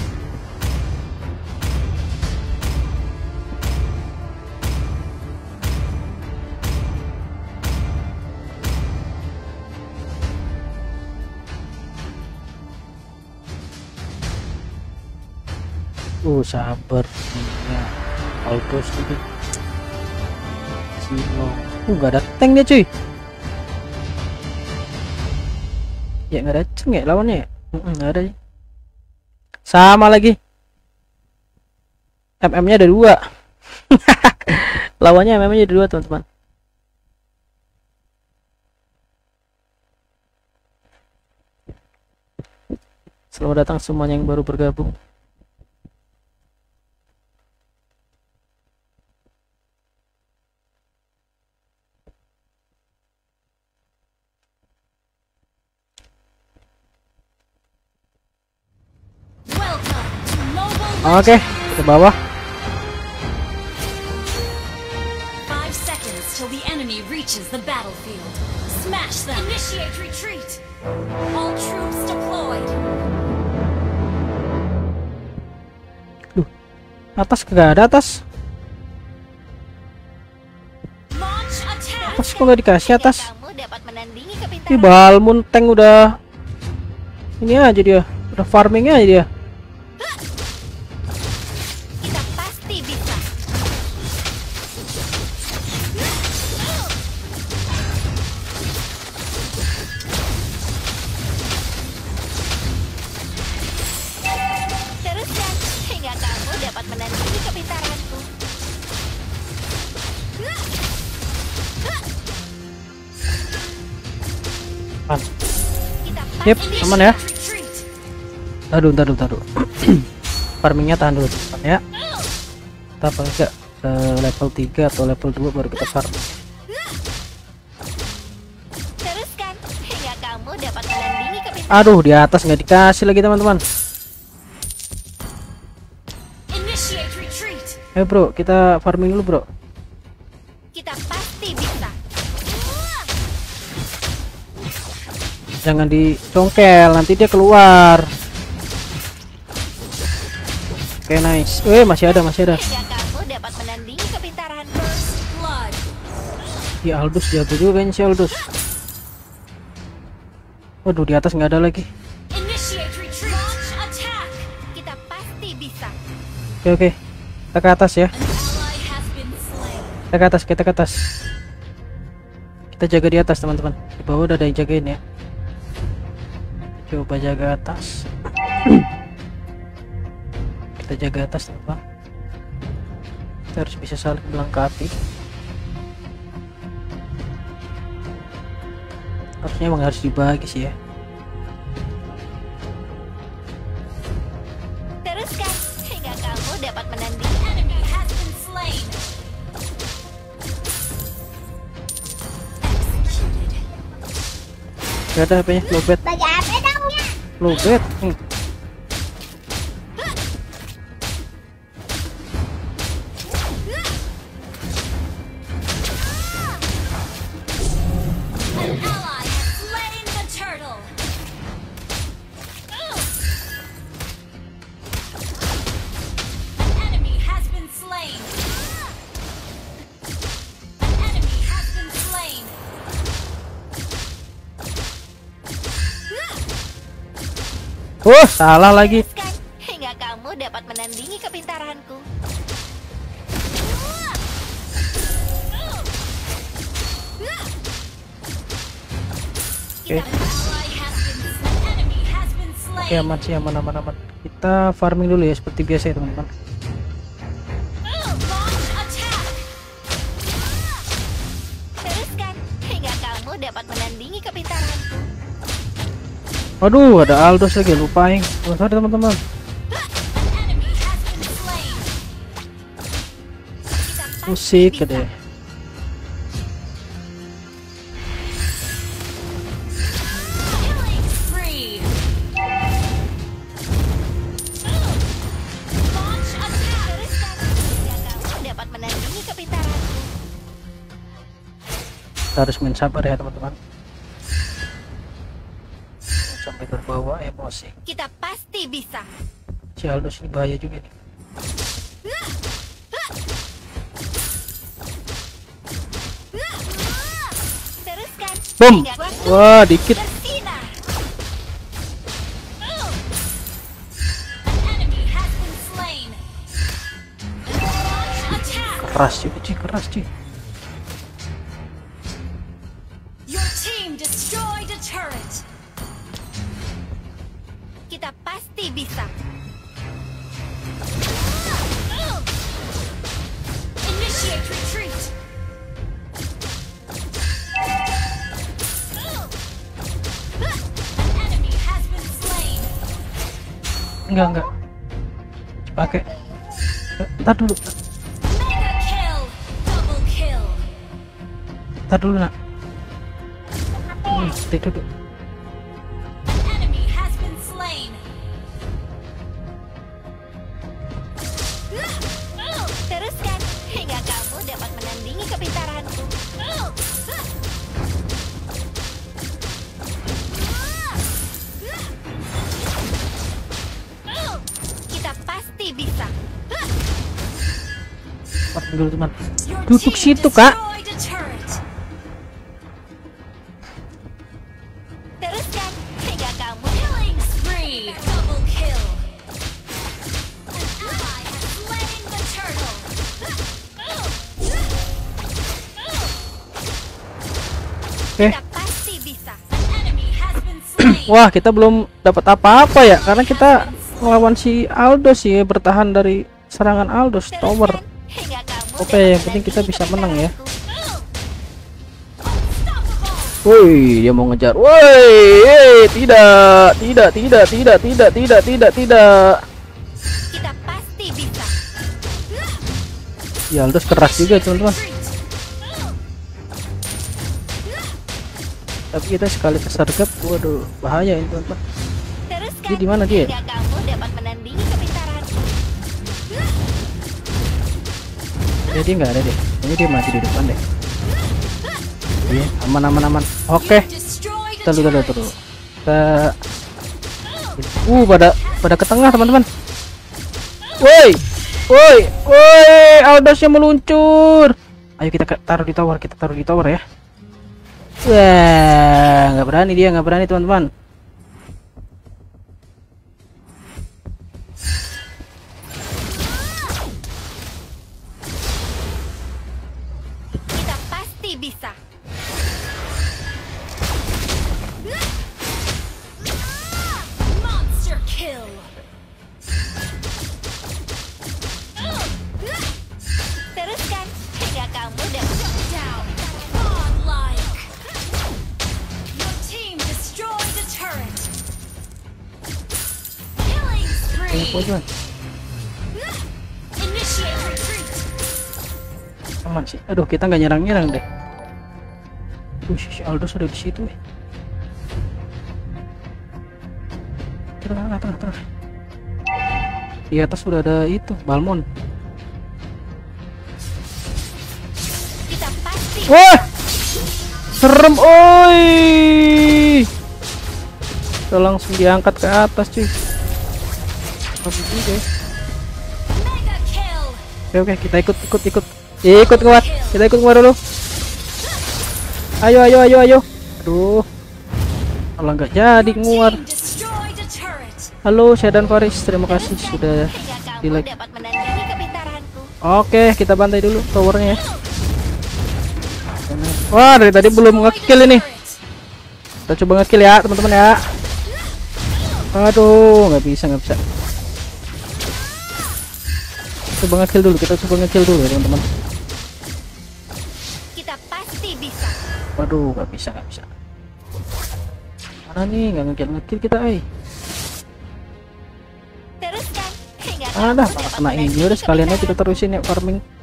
Speaker 1: Uh, sabar ya. Aldos itu Silong. Uh, nggak ada tank dia cuy. Ya nggak ada cengek lawannya ya. Nggak ada. Sama lagi. M M-nya ada dua. Lawannya M M-nya ada dua teman-teman. Selamat datang semuanya yang baru bergabung. Oke, ke bawah.
Speaker 2: Five seconds till the enemy reaches the battlefield. Smash them. Initiate retreat. All troops deployed.
Speaker 1: Duh, atas kagak ada atas.
Speaker 2: Launch attack.
Speaker 1: Atas kok nggak dikasih atas?
Speaker 4: Kamu dapat menandingi
Speaker 1: Ini
Speaker 4: kepintaran.
Speaker 1: Balmun tank udah ini aja dia, udah farming aja dia.
Speaker 4: Kita pasti bisa. Teruskan hingga kamu dapat menandingi kepintaranku.
Speaker 1: Pan.
Speaker 4: Kita
Speaker 1: Yep,
Speaker 4: pasti
Speaker 1: aman ya.
Speaker 2: Retreat.
Speaker 1: Taduh, taduh, taduh. Farmingnya tahan dulu teman ya. Kita paling enggak ke level tiga atau level dua baru kita farm.
Speaker 4: teruskan hingga kamu dapat menandingi kepintaran.
Speaker 1: Aduh, di atas nggak dikasih lagi teman-teman.
Speaker 2: Initiate retreat.
Speaker 1: Eh bro, kita farming dulu bro.
Speaker 4: Kita pasti bisa.
Speaker 1: Jangan dicongkel, nanti dia keluar. Oke, nice. Eh, masih ada, masih ada.
Speaker 4: Hingga kamu dapat menandingi kepintaran.
Speaker 2: First blood.
Speaker 1: Ya Aldous jago juga kayaknya si Aldous. Waduh, di atas nggak ada lagi.
Speaker 2: Initiate retreat. Launch attack.
Speaker 4: Kita pasti bisa.
Speaker 1: Oke, oke. Kita ke atas ya.
Speaker 2: An ally has been slain.
Speaker 1: Kita ke atas, kita ke atas. Kita jaga di atas teman-teman. Di bawah udah ada yang jagain ya. Coba jaga atas. Kita jaga atas teman-teman. Kita harus bisa saling melengkapi. Harusnya emang harus dibagi sih ya.
Speaker 4: Teruskan hingga kamu dapat menandingi.
Speaker 2: Enemy has been slain. Executed.
Speaker 1: Gak ada H P-nya, lowbat.
Speaker 4: Bagi apa dong ya?
Speaker 1: Lowbat. Hmm.
Speaker 2: An ally has slain the turtle. An enemy has been slain. An enemy has been slain.
Speaker 1: Oh, salah lagi.
Speaker 4: Teruskan hingga kamu dapat menandingi kepintaranku.
Speaker 1: Oke.
Speaker 2: An ally has been slain. Enemy has been slain.
Speaker 1: Oke, aman sih, aman, aman, aman. Kita farming dulu ya seperti biasa ya teman-teman.
Speaker 2: Launch attack.
Speaker 4: Teruskan hingga kamu dapat menandingi kepintaranku.
Speaker 1: Waduh, ada Aldous lagi, lupain. Oh, sorry teman-teman.
Speaker 2: An enemy has been slain.
Speaker 4: Kita pasti
Speaker 1: Musik
Speaker 4: bisa.
Speaker 1: deh.
Speaker 2: Killing spree. Launch attack.
Speaker 4: Teruskan hingga kamu dapat menandingi kepintaranku.
Speaker 1: Kita harus main sabar ya teman-teman. Sampai terbawa emosi.
Speaker 4: Kita pasti bisa.
Speaker 1: Si Aldous ini bahaya juga nih.
Speaker 4: Teruskan
Speaker 1: Boom.
Speaker 4: hingga waktu
Speaker 1: Wah, dikit.
Speaker 4: bersinar.
Speaker 2: An enemy has been slain. Launch attack.
Speaker 1: Keras juga cuy, keras cuy.
Speaker 4: pasti bisa.
Speaker 2: Initiate retreat. An enemy has been slain.
Speaker 1: Enggak, enggak. Pakai. Entar dulu.
Speaker 2: Mega kill. Double kill.
Speaker 1: Entar dulu, Nak. Hmm, stay dulu.
Speaker 2: An enemy has been slain.
Speaker 4: Teruskan hingga kamu dapat menandingi kepintaranku. Kita pasti bisa.
Speaker 1: Cepat dulu, teman.
Speaker 2: Your
Speaker 1: Duduk
Speaker 2: team
Speaker 1: situ, Kak.
Speaker 2: destroyed a turret.
Speaker 4: Teruskan hingga kamu
Speaker 2: Killing spree. Double kill. An ally has slain the turtle.
Speaker 1: Oke.
Speaker 4: kita pasti bisa.
Speaker 2: An enemy has been slain.
Speaker 1: Wah, kita belum dapat apa-apa ya, karena kita melawan si Aldos sih, bertahan dari serangan Aldos tower.
Speaker 4: Teruskan hingga kamu
Speaker 1: Oke,
Speaker 4: dapat
Speaker 1: yang penting kita
Speaker 4: menandingi
Speaker 1: bisa menang ya.
Speaker 4: kepintaranku.
Speaker 1: Woi, dia mau ngejar. Woi, eh, tidak, tidak, tidak, tidak, tidak, tidak, tidak, tidak.
Speaker 4: Kita pasti bisa.
Speaker 1: Ya, Aldos keras juga, teman-teman. Tapi kita sekali kesergap, waduh, bahaya ini, teman-teman.
Speaker 4: Teruskan
Speaker 1: Dia di mana dia?
Speaker 4: hingga kamu dapat menandingi kepintaranku.
Speaker 1: Ya, dia nggak ada deh. Ini dia mati di depan deh. Iya, aman, aman, aman. Oke,
Speaker 2: Destroyed
Speaker 1: kita
Speaker 2: a
Speaker 1: dulu, dulu,
Speaker 2: turret.
Speaker 1: dulu. Kita, uh, pada, pada ke tengah, teman-teman. Woi, woi, woi, Aldosnya meluncur. Ayo kita ke- taruh di tower, kita taruh di tower ya. Wah, nggak berani dia, nggak berani, teman-teman.
Speaker 4: Kita pasti bisa.
Speaker 2: Monster kill.
Speaker 4: Teruskan hingga kamu dapat
Speaker 2: Down. Godlike. Your team destroyed a turret. Killing
Speaker 1: Ayo,
Speaker 2: spree.
Speaker 1: teman-teman.
Speaker 2: Initiate retreat.
Speaker 1: Aman sih. Aduh, kita nggak nyerang-nyerang deh. Tuh, si Aldos ada di situ. eh. Tengah, tengah, tengah. Di atas sudah ada itu, Balmon.
Speaker 4: kita pasti.
Speaker 1: Wah, serem, oi. Kita langsung diangkat ke atas, cuy. Serem juga ya.
Speaker 2: Mega kill.
Speaker 1: Oke, oke, kita ikut, ikut, ikut. Ikut kuat. Kita ikut keluar dulu. Ayo, ayo, ayo, ayo. Aduh. Kalau nggak jadi
Speaker 2: Your
Speaker 1: nguar.
Speaker 2: team destroyed a turret.
Speaker 1: Halo, Shedan Faris, terima kasih sudah
Speaker 4: Hingga kamu
Speaker 1: di like.
Speaker 4: dapat menandingi kepintaranku.
Speaker 1: Oke, kita bantai dulu towernya. Wah, dari tadi belum ngekill ini. Kita coba ngekill ya, teman-teman ya. Aduh, nggak bisa, nggak bisa. Coba ngekill dulu, kita coba ngekill dulu ya, teman-teman.
Speaker 4: Kita pasti bisa.
Speaker 1: Waduh, nggak bisa, nggak bisa. Mana nih, nggak ngekill ngekill kita, eh.
Speaker 4: Teruskan hingga
Speaker 1: Ah,
Speaker 4: kamu
Speaker 1: dah,
Speaker 4: dapat
Speaker 1: malah kena ini.
Speaker 4: menandingi
Speaker 1: Udah sekalian aja kita
Speaker 4: kepintaranku.
Speaker 1: terusin ya farming.
Speaker 2: An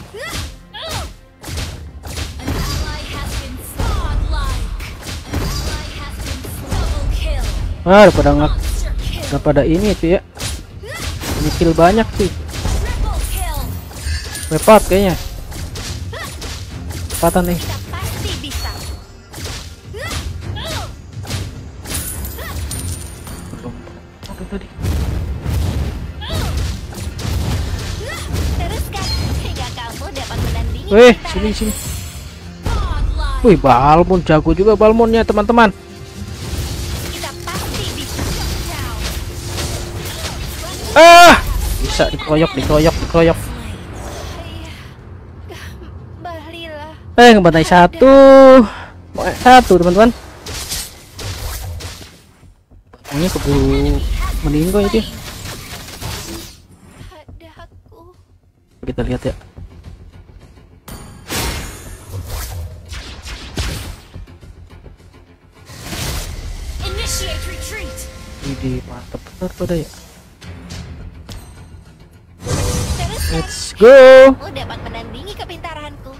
Speaker 2: ally has been godlike. An ally has been double kill.
Speaker 1: Ah, udah pada nge
Speaker 2: Monster kill.
Speaker 1: udah pada ini cuy ya. Ini kill banyak sih.
Speaker 2: Triple kill.
Speaker 1: Repot kayaknya. Cepatan nih.
Speaker 4: Kita pasti bisa.
Speaker 1: Belum. Aduh, tadi.
Speaker 4: Teruskan hingga kamu dapat menandingi
Speaker 1: Wih,
Speaker 4: kepintaranku.
Speaker 1: sini sini.
Speaker 2: Godlike.
Speaker 1: Wih, Balmon jago juga Balmonnya, teman-teman.
Speaker 4: Kita pasti bisa.
Speaker 2: Down.
Speaker 1: Ah, bisa dikeroyok, dikeroyok, dikeroyok.
Speaker 4: Bahlila.
Speaker 1: Eh, ngebantai satu. Mau satu, teman-teman. Ini keburu meninggal ya dia.
Speaker 4: Ada aku.
Speaker 1: Kita lihat ya.
Speaker 2: Initiate retreat.
Speaker 1: Ini mantap benar pada ya.
Speaker 4: Teruskan.
Speaker 1: Let's go.
Speaker 4: Kamu dapat menandingi kepintaranku.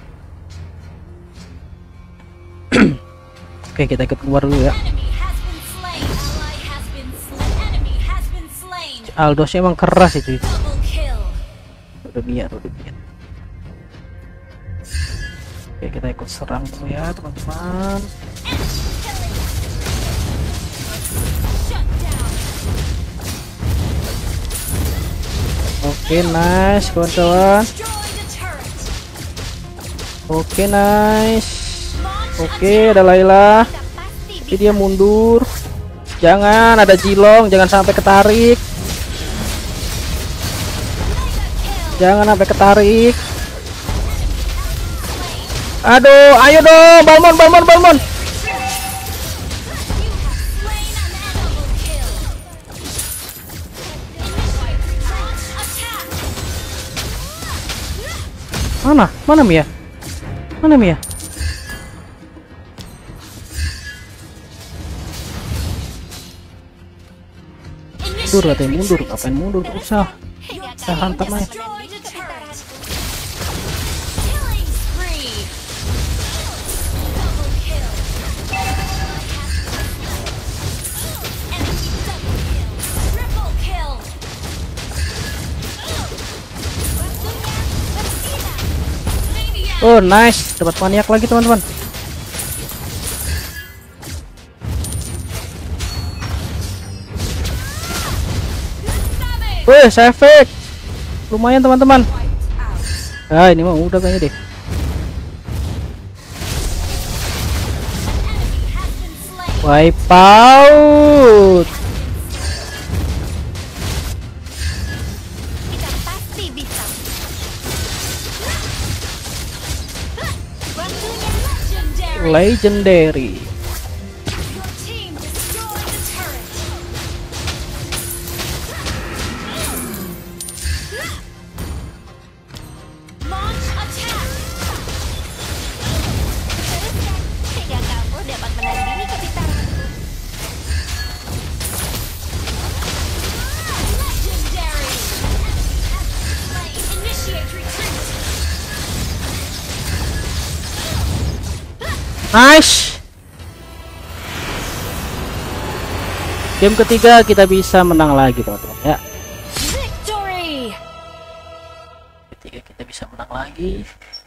Speaker 1: Oke, kita ikut keluar dulu ya.
Speaker 2: Enemy has been slain. Ally has been slain. Enemy has been slain.
Speaker 1: Aldosnya emang keras itu.
Speaker 2: Double kill.
Speaker 1: Udah biar, udah biar. Oke, kita ikut serang dulu ya teman-teman.
Speaker 2: Shut down.
Speaker 1: Oke, nice kawan-kawan.
Speaker 2: Destroy the turret.
Speaker 1: Oke, nice.
Speaker 2: Launch
Speaker 1: Oke, ada Layla.
Speaker 4: Kita pasti
Speaker 1: Tapi dia mundur. Jangan ada Jilong, jangan sampai ketarik. Jangan sampai ketarik. Aduh, ayo dong, Balmon, Balmon, Balmon.
Speaker 2: slain an double kill. Launch attack.
Speaker 1: Mana? Mana Mia? Mana Mia? Mundur katanya, mundur. Ngapain mundur? Gak usah.
Speaker 4: hingga
Speaker 1: Kita
Speaker 4: kamu
Speaker 1: hantam
Speaker 4: dapat
Speaker 1: aja.
Speaker 4: menandingi kepintaranku.
Speaker 2: Killing spree. Double kill. Enemy double kill. Triple kill. Maniac.
Speaker 1: Oh, nice. Dapat maniak lagi, teman-teman.
Speaker 2: Savage.
Speaker 1: Wih, savage. Lumayan, teman-teman. Ah, ini mah udah kayaknya deh.
Speaker 2: Enemy has been slain.
Speaker 1: Wipe out.
Speaker 4: Kita pasti bisa. Waktunya.
Speaker 2: Legendary.
Speaker 1: Legendary.
Speaker 2: Your team destroyed the turret. Launch attack.
Speaker 4: Teruskan hingga kamu dapat menandingi kepintaranku.
Speaker 2: Legendary. Slain. Initiate retreat.
Speaker 1: Nice. Game ketiga kita bisa menang lagi, teman-teman ya.
Speaker 2: Victory.
Speaker 1: Ketiga kita bisa menang lagi.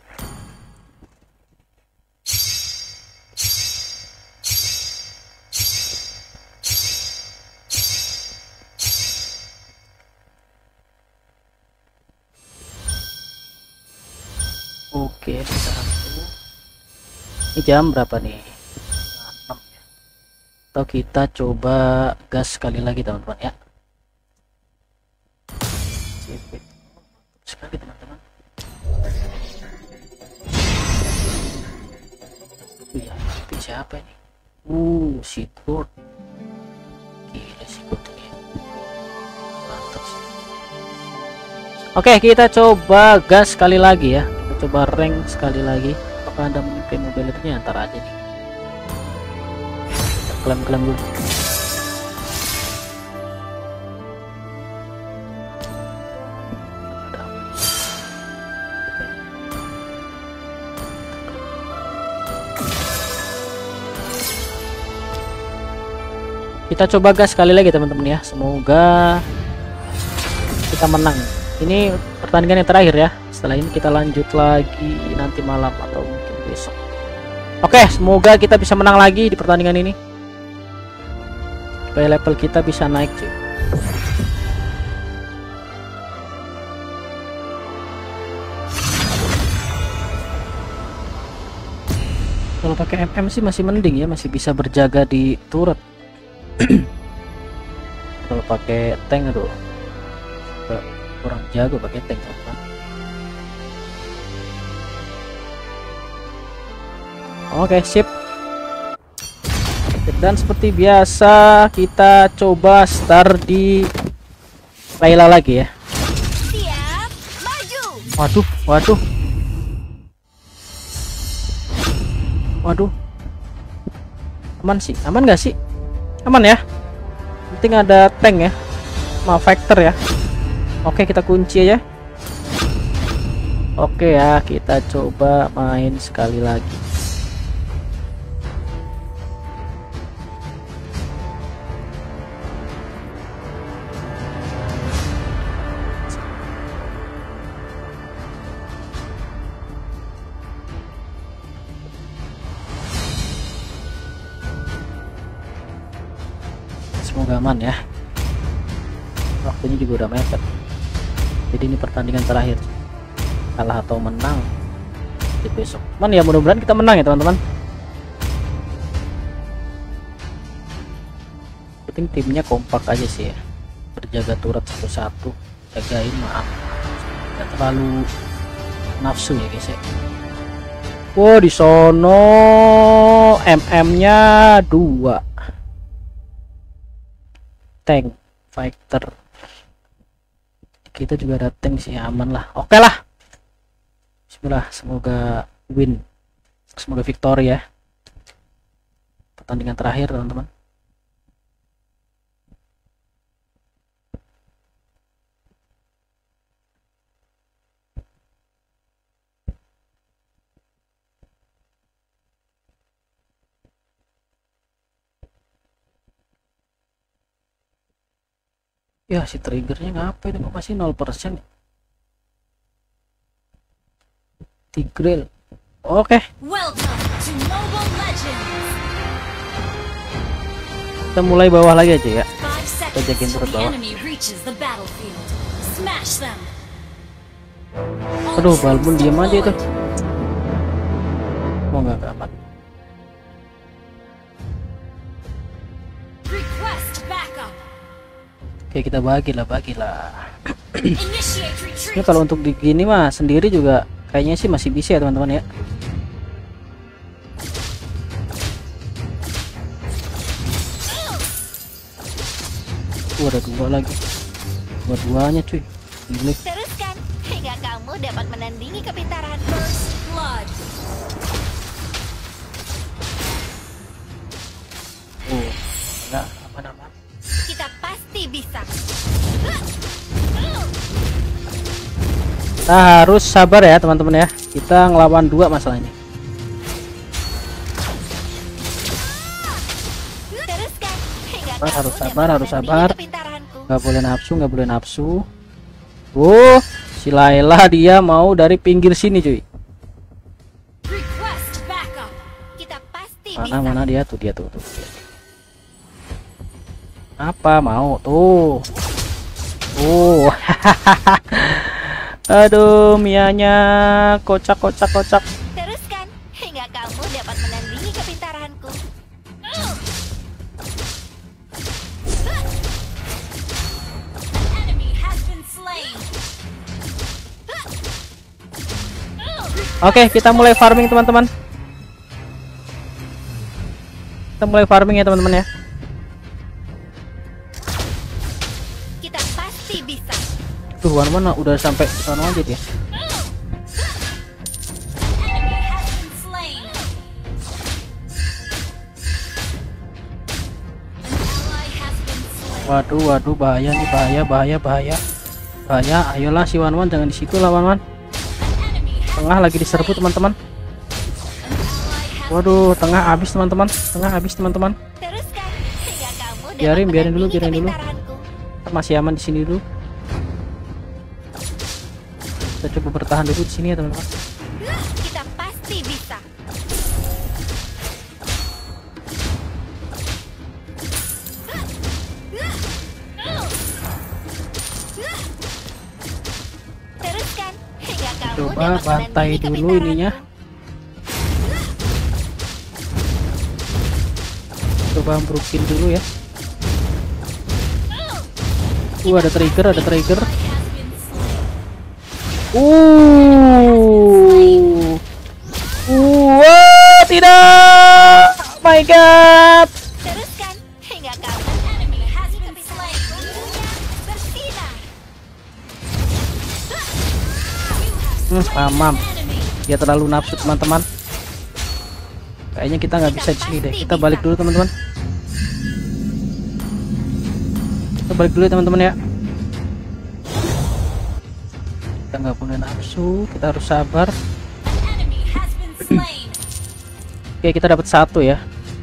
Speaker 1: Oke, sekarang dulu. Ini jam berapa nih? enam ya. Atau kita coba gas sekali lagi, teman-teman ya. Sip. Sekali, teman-teman. Iya, tapi siapa ini? Uh, Seedboard. Gila Seedboard ini. Mantap sih. Oke, kita coba gas sekali lagi ya. Kita coba rank sekali lagi. Apakah Anda menyukai mobility-nya? Ntar aja nih. Kita klaim-klaim dulu. Kita coba gas sekali lagi, teman-teman ya. Semoga kita menang. Ini pertandingan yang terakhir ya. Setelah ini kita lanjut lagi nanti malam atau mungkin besok. Oke, semoga kita bisa menang lagi di pertandingan ini. Supaya level kita bisa naik, cuy. Kalau pakai M M sih masih mending ya, masih bisa berjaga di turret. Kalau pakai tank aduh agak kurang jago pakai tank, teman. Oke, sip. Dan seperti biasa kita coba start di Layla lagi ya.
Speaker 4: Siap, maju.
Speaker 1: Waduh, waduh. Waduh. Aman sih, aman gak sih? Aman ya. Penting ada tank ya, sama factor ya. Oke, kita kunci aja. Oke ya, kita coba main sekali lagi. Semoga aman ya. Waktunya juga udah mepet. Jadi ini pertandingan terakhir. Kalah atau menang di besok. Man ya, mudah-mudahan kita menang ya teman-teman. Penting timnya kompak aja sih ya. Berjaga turret satu-satu. Jagain, maaf. Gak terlalu nafsu ya guys ya. Wow, di sono M M-nya dua. Tank fighter, kita juga ada tank sih, aman lah. Oke lah, bismillah, semoga win, semoga victory ya. Pertandingan terakhir teman-teman. Ya, si triggernya ngapain kok masih nol persen? Tigreal. Oke.
Speaker 2: Welcome to Mobile Legends.
Speaker 1: Kita mulai bawah lagi aja ya.
Speaker 2: Five
Speaker 1: Kita
Speaker 2: seconds
Speaker 1: jagain
Speaker 2: till
Speaker 1: turret
Speaker 2: the
Speaker 1: bawah.
Speaker 2: enemy reaches the battlefield. Smash them.
Speaker 1: Aduh, Balmun diem aja itu. Mau nggak aman.
Speaker 2: Request backup.
Speaker 1: Oke, kita bagilah, bagilah.
Speaker 2: Initiate
Speaker 1: Ini
Speaker 2: retreat.
Speaker 1: kalau untuk di gini mah sendiri juga kayaknya sih masih bisa ya teman-teman ya. Uh, ada dua lagi. Dua-duanya cuy. Gile.
Speaker 4: Teruskan hingga kamu dapat menandingi kepintaran.
Speaker 2: First blood.
Speaker 1: Oh, enggak aman-aman.
Speaker 4: Kita pasti bisa.
Speaker 1: Kita harus sabar ya teman-teman ya. Kita ngelawan dua masalahnya.
Speaker 4: Teruskan hingga
Speaker 1: Sabar,
Speaker 4: kamu
Speaker 1: harus
Speaker 4: dapat
Speaker 1: sabar, harus
Speaker 4: menandingi
Speaker 1: sabar.
Speaker 4: kepintaranku.
Speaker 1: Nggak boleh nafsu, nggak boleh nafsu. Oh, si Layla dia mau dari pinggir sini cuy.
Speaker 2: Request backup.
Speaker 4: Kita pasti
Speaker 1: Mana
Speaker 4: bisa.
Speaker 1: mana dia tuh, dia tuh, tuh. Apa mau tuh? Oh, aduh, Mianya kocak kocak kocak.
Speaker 4: Teruskan hingga kamu dapat menandingi kepintaranku.
Speaker 2: Enemy has been slain.
Speaker 1: Oke, kita mulai farming teman-teman. Kita mulai farming ya teman-teman ya.
Speaker 4: Kita pasti bisa.
Speaker 1: Tuh, mana udah sampai sana aja dia.
Speaker 2: Enemy has been slain. An ally has been slain.
Speaker 1: Waduh, waduh, bahaya nih, bahaya, bahaya, bahaya. Bahaya, ayolah si Wanwan jangan di situ lah Wanwan.
Speaker 2: Enemy has
Speaker 1: Tengah lagi diserbu teman-teman.
Speaker 2: an ally has
Speaker 1: Waduh, tengah habis teman-teman. Tengah habis teman-teman.
Speaker 4: Teruskan hingga kamu dapat
Speaker 1: Biarin, biarin dulu,
Speaker 4: menandingi
Speaker 1: biarin dulu.
Speaker 4: kepintaranku.
Speaker 1: Kita masih aman di sini dulu. Kita coba bertahan dulu di sini ya teman-teman.
Speaker 4: Kita pasti bisa. Teruskan hingga kamu
Speaker 1: Coba
Speaker 4: dapat
Speaker 1: bantai
Speaker 4: menandingi
Speaker 1: dulu
Speaker 4: kepintaranku.
Speaker 1: ininya. Coba ambrukin dulu ya. Uh, ada trigger, ada trigger.
Speaker 2: has been slain.
Speaker 1: Uh. Uh, oh, tidak. My god. Hmm, mamam. Dia terlalu nafsu teman-teman. Kayaknya kita nggak bisa di sini deh. Kita balik dulu teman-teman. Kita balik dulu teman-teman ya. Kita nggak boleh nafsu. Kita harus sabar. Oke, kita dapat satu ya.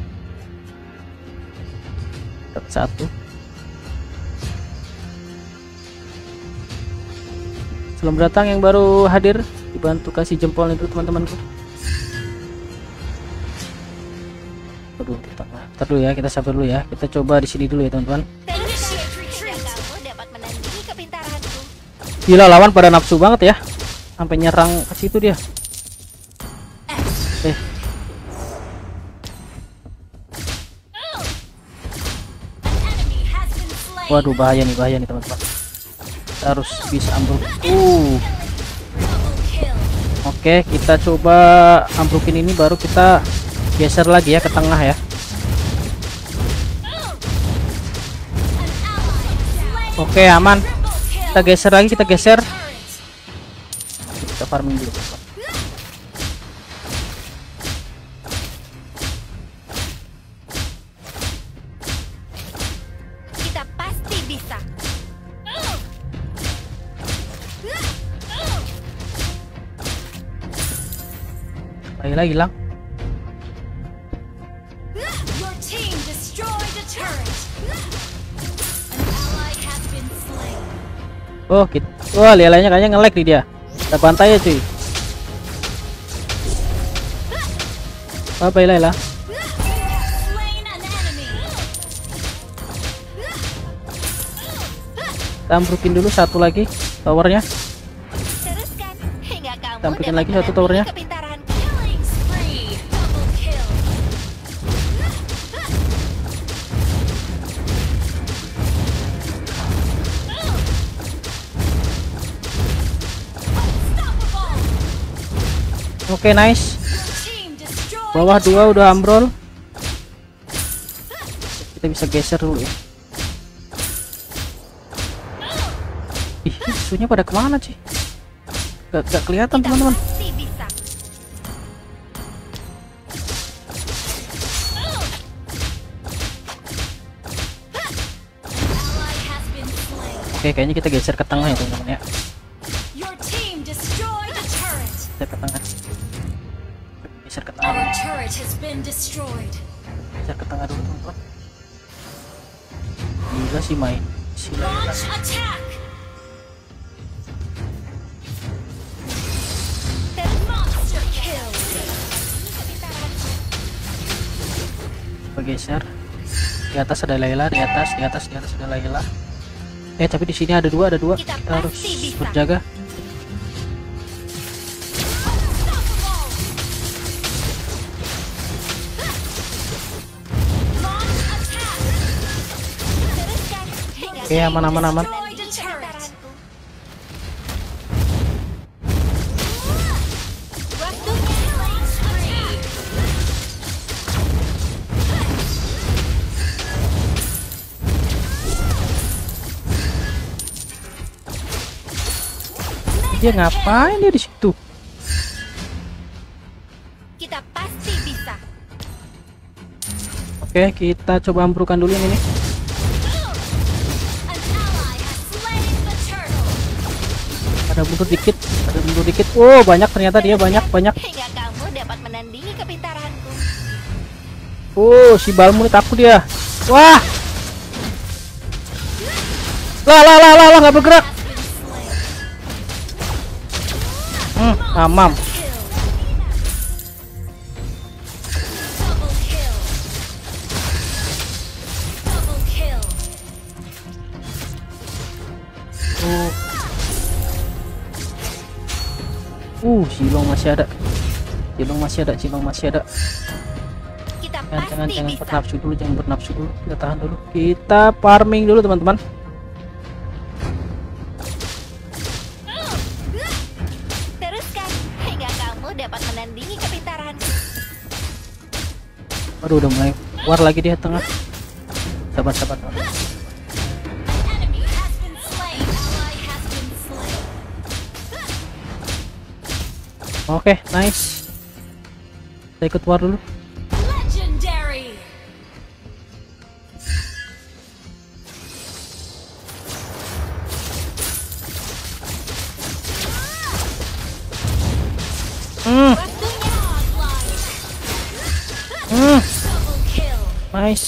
Speaker 1: Dapat satu. Selamat datang yang baru hadir. Dibantu kasih jempolnya dulu teman-temanku. Aduh, kita ntar dulu ya, kita sabar dulu ya. Kita coba di sini dulu ya teman-teman.
Speaker 4: Kamu dapat menandingi kepintaranku.
Speaker 1: Gila, lawan pada nafsu banget ya. Sampai nyerang ke situ dia. Eh. Waduh, bahaya nih, bahaya nih teman-teman. Kita harus bisa ambruk. Uh. Oke, kita coba ambrukin ini baru kita geser lagi ya ke tengah ya. Oke, aman. Kita geser lagi, kita geser. Kita farming dulu.
Speaker 4: Kita pasti bisa.
Speaker 1: Layla hilang.
Speaker 2: Your team destroyed a turret. An ally has been slain.
Speaker 1: Oh, gitu. Wah, Laylanya kayaknya nge-lag nih dia. Kita bantai ya, cuy. Bye-bye, Layla.
Speaker 2: Slain an enemy.
Speaker 1: Kita ambrukin dulu satu lagi towernya.
Speaker 4: Teruskan hingga kamu
Speaker 1: Tampilkan
Speaker 4: dapat
Speaker 1: lagi satu towernya.
Speaker 4: menandingi kepintaranku.
Speaker 2: Killing spree. Double kill. Unstoppable.
Speaker 1: Oke, nice.
Speaker 2: Your team destroyed
Speaker 1: Bawah
Speaker 2: a
Speaker 1: dua
Speaker 2: turret.
Speaker 1: udah ambrol. Kita bisa geser dulu ya. Ih, musuhnya pada kemana sih? Gak, gak kelihatan
Speaker 4: Kita
Speaker 1: teman-teman.
Speaker 4: pasti bisa.
Speaker 2: Ally has been slain.
Speaker 1: Oke, kayaknya kita geser ke tengah ya teman-teman ya.
Speaker 2: Your team destroyed a turret.
Speaker 1: Geser ke tengah. Geser ke tengah.
Speaker 2: Our turret has been destroyed.
Speaker 1: Geser ke tengah dulu teman-teman. Gila sih main. Si Layla.
Speaker 2: Launch attack. Monster kill.
Speaker 1: Coba geser. Di atas ada Layla, di atas, di atas, di atas ada Layla. Eh, tapi di sini ada dua, ada dua.
Speaker 4: Kita
Speaker 1: Kita harus
Speaker 4: pasti bisa.
Speaker 1: berjaga.
Speaker 2: Launch attack.
Speaker 4: Teruskan hingga
Speaker 1: Oke, aman, aman, aman.
Speaker 2: Destroyed a turret.
Speaker 4: kepintaranku. Waktunya
Speaker 2: Killing spree.
Speaker 1: Dia ngapain dia di situ?
Speaker 4: kita pasti bisa.
Speaker 1: Oke, kita coba ambrukan dulu yang ini.
Speaker 2: An ally has slain the turtle.
Speaker 1: Ada mundur dikit, ada mundur dikit. Oh, banyak ternyata dia banyak, banyak.
Speaker 4: Hingga kamu dapat menandingi kepintaranku.
Speaker 1: Oh, si Balmu ini takut dia. Wah. Lah, lah, lah, lah, lah, nggak bergerak.
Speaker 2: Has been slain.
Speaker 1: Hmm, mamam.
Speaker 2: Kill. Double kill. Double kill.
Speaker 1: Oh. Uh, Silong masih ada. Silong masih ada, Silong masih ada.
Speaker 4: Kita
Speaker 1: Jangan, jangan,
Speaker 4: pasti
Speaker 1: jangan
Speaker 4: bisa.
Speaker 1: bernafsu dulu, jangan bernafsu dulu. Kita tahan dulu. Kita farming dulu, teman-teman.
Speaker 4: Teruskan hingga kamu dapat menandingi kepintaranku.
Speaker 1: Waduh, udah mulai keluar lagi dia tengah. Sabar, sabar. sabar.
Speaker 2: Enemy has been slain. Ally has been slain.
Speaker 1: Oke, nice. Kita ikut war dulu.
Speaker 2: Legendary.
Speaker 1: Hmm, hmm,
Speaker 2: Double kill.
Speaker 1: nice.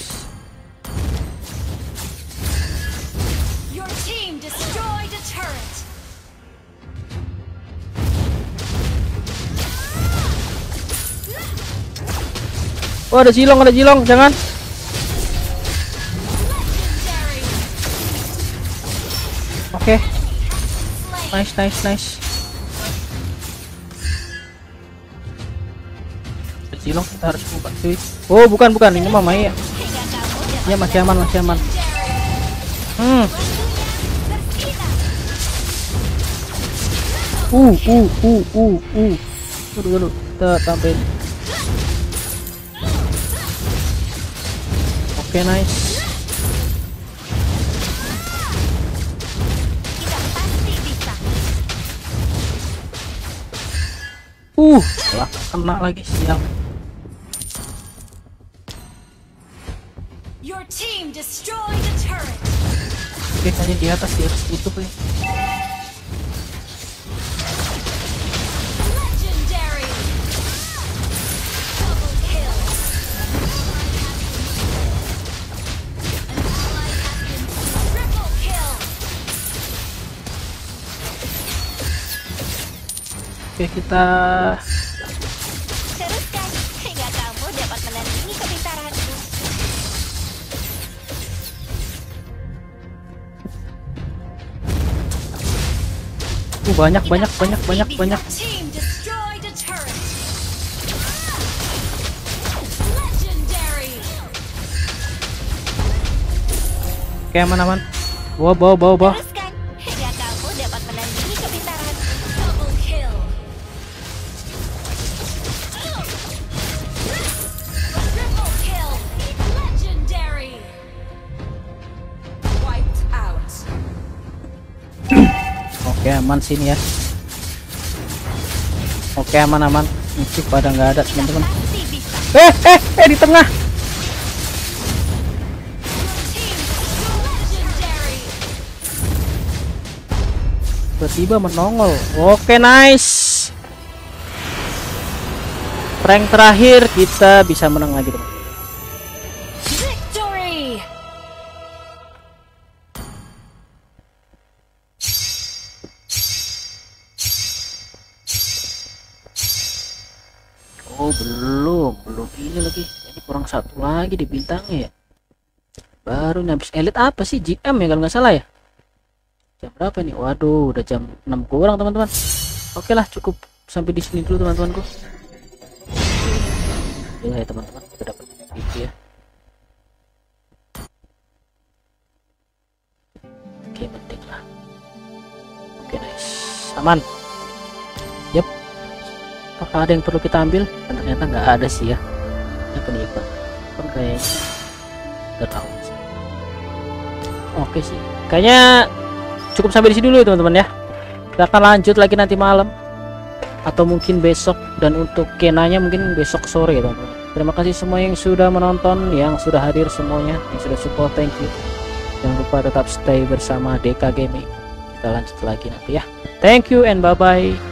Speaker 2: Your team destroyed a turret.
Speaker 1: Oh, ada Zilong, ada Zilong, jangan.
Speaker 2: Legendary.
Speaker 1: Oke,
Speaker 2: Slain.
Speaker 1: nice, nice, nice. Ada Zilong, kita harus buka cuy. Oh, bukan, bukan, ini mah Maya.
Speaker 4: Hingga kamu dapat
Speaker 1: Ya masih aman, masih aman. Hmm. Uh, uh, uh, uh, uh. Dulu, dulu. Kita tambahin. Oke, nice.
Speaker 4: kita pasti bisa.
Speaker 1: Uh, lah, kena lagi sial.
Speaker 2: Your team destroyed a turret.
Speaker 1: Oke, hanya di atas, di atas tutup ya.
Speaker 2: Legendary. Double kill. An ally has been triple kill.
Speaker 1: Oke, kita
Speaker 4: Teruskan hingga kamu dapat menandingi kepintaranku.
Speaker 1: uh, banyak, banyak, banyak, banyak, banyak.
Speaker 2: Team destroyed a turret. Legendary.
Speaker 1: Oke, aman, aman. Bawa, bawa, bawa, bawa.
Speaker 4: Teruskan hingga kamu dapat menandingi kepintaranku.
Speaker 2: Double kill. Triple kill. Legendary. Wiped out.
Speaker 1: Oke, aman sini ya. Oke, aman, aman. Musuh pada nggak ada, teman-teman.
Speaker 4: Pasti bisa.
Speaker 1: Eh, eh, eh, di tengah.
Speaker 2: Team legendary.
Speaker 1: Tiba-tiba menongol. Oke, nice. Rank terakhir kita bisa menang lagi, teman.
Speaker 2: Victory.
Speaker 1: Oh, belum, belum ini lagi. Ini kurang satu lagi di bintangnya ya. Baru nih habis elit apa sih? G M ya kalau nggak salah ya. Jam berapa nih? Waduh, udah jam enam kurang, teman-teman. Oke lah, cukup sampai di sini dulu, teman-temanku. Ya, teman-teman, kita dapat itu ya. Oke, penting lah. Oke, nice. Aman. Yep. Apakah ada yang perlu kita ambil? Dan ternyata nggak ada sih ya. Ini penyimpan. Kan kayaknya nggak tahu sih. Oke sih. Kayaknya cukup sampai di sini dulu teman-teman ya. Kita akan lanjut lagi nanti malam atau mungkin besok, dan untuk kenanya mungkin besok sore ya teman-teman. Terima kasih semua yang sudah menonton, yang sudah hadir semuanya, yang sudah support, thank you. Jangan lupa tetap stay bersama D K Gaming. Kita lanjut lagi nanti ya. Thank you and bye bye.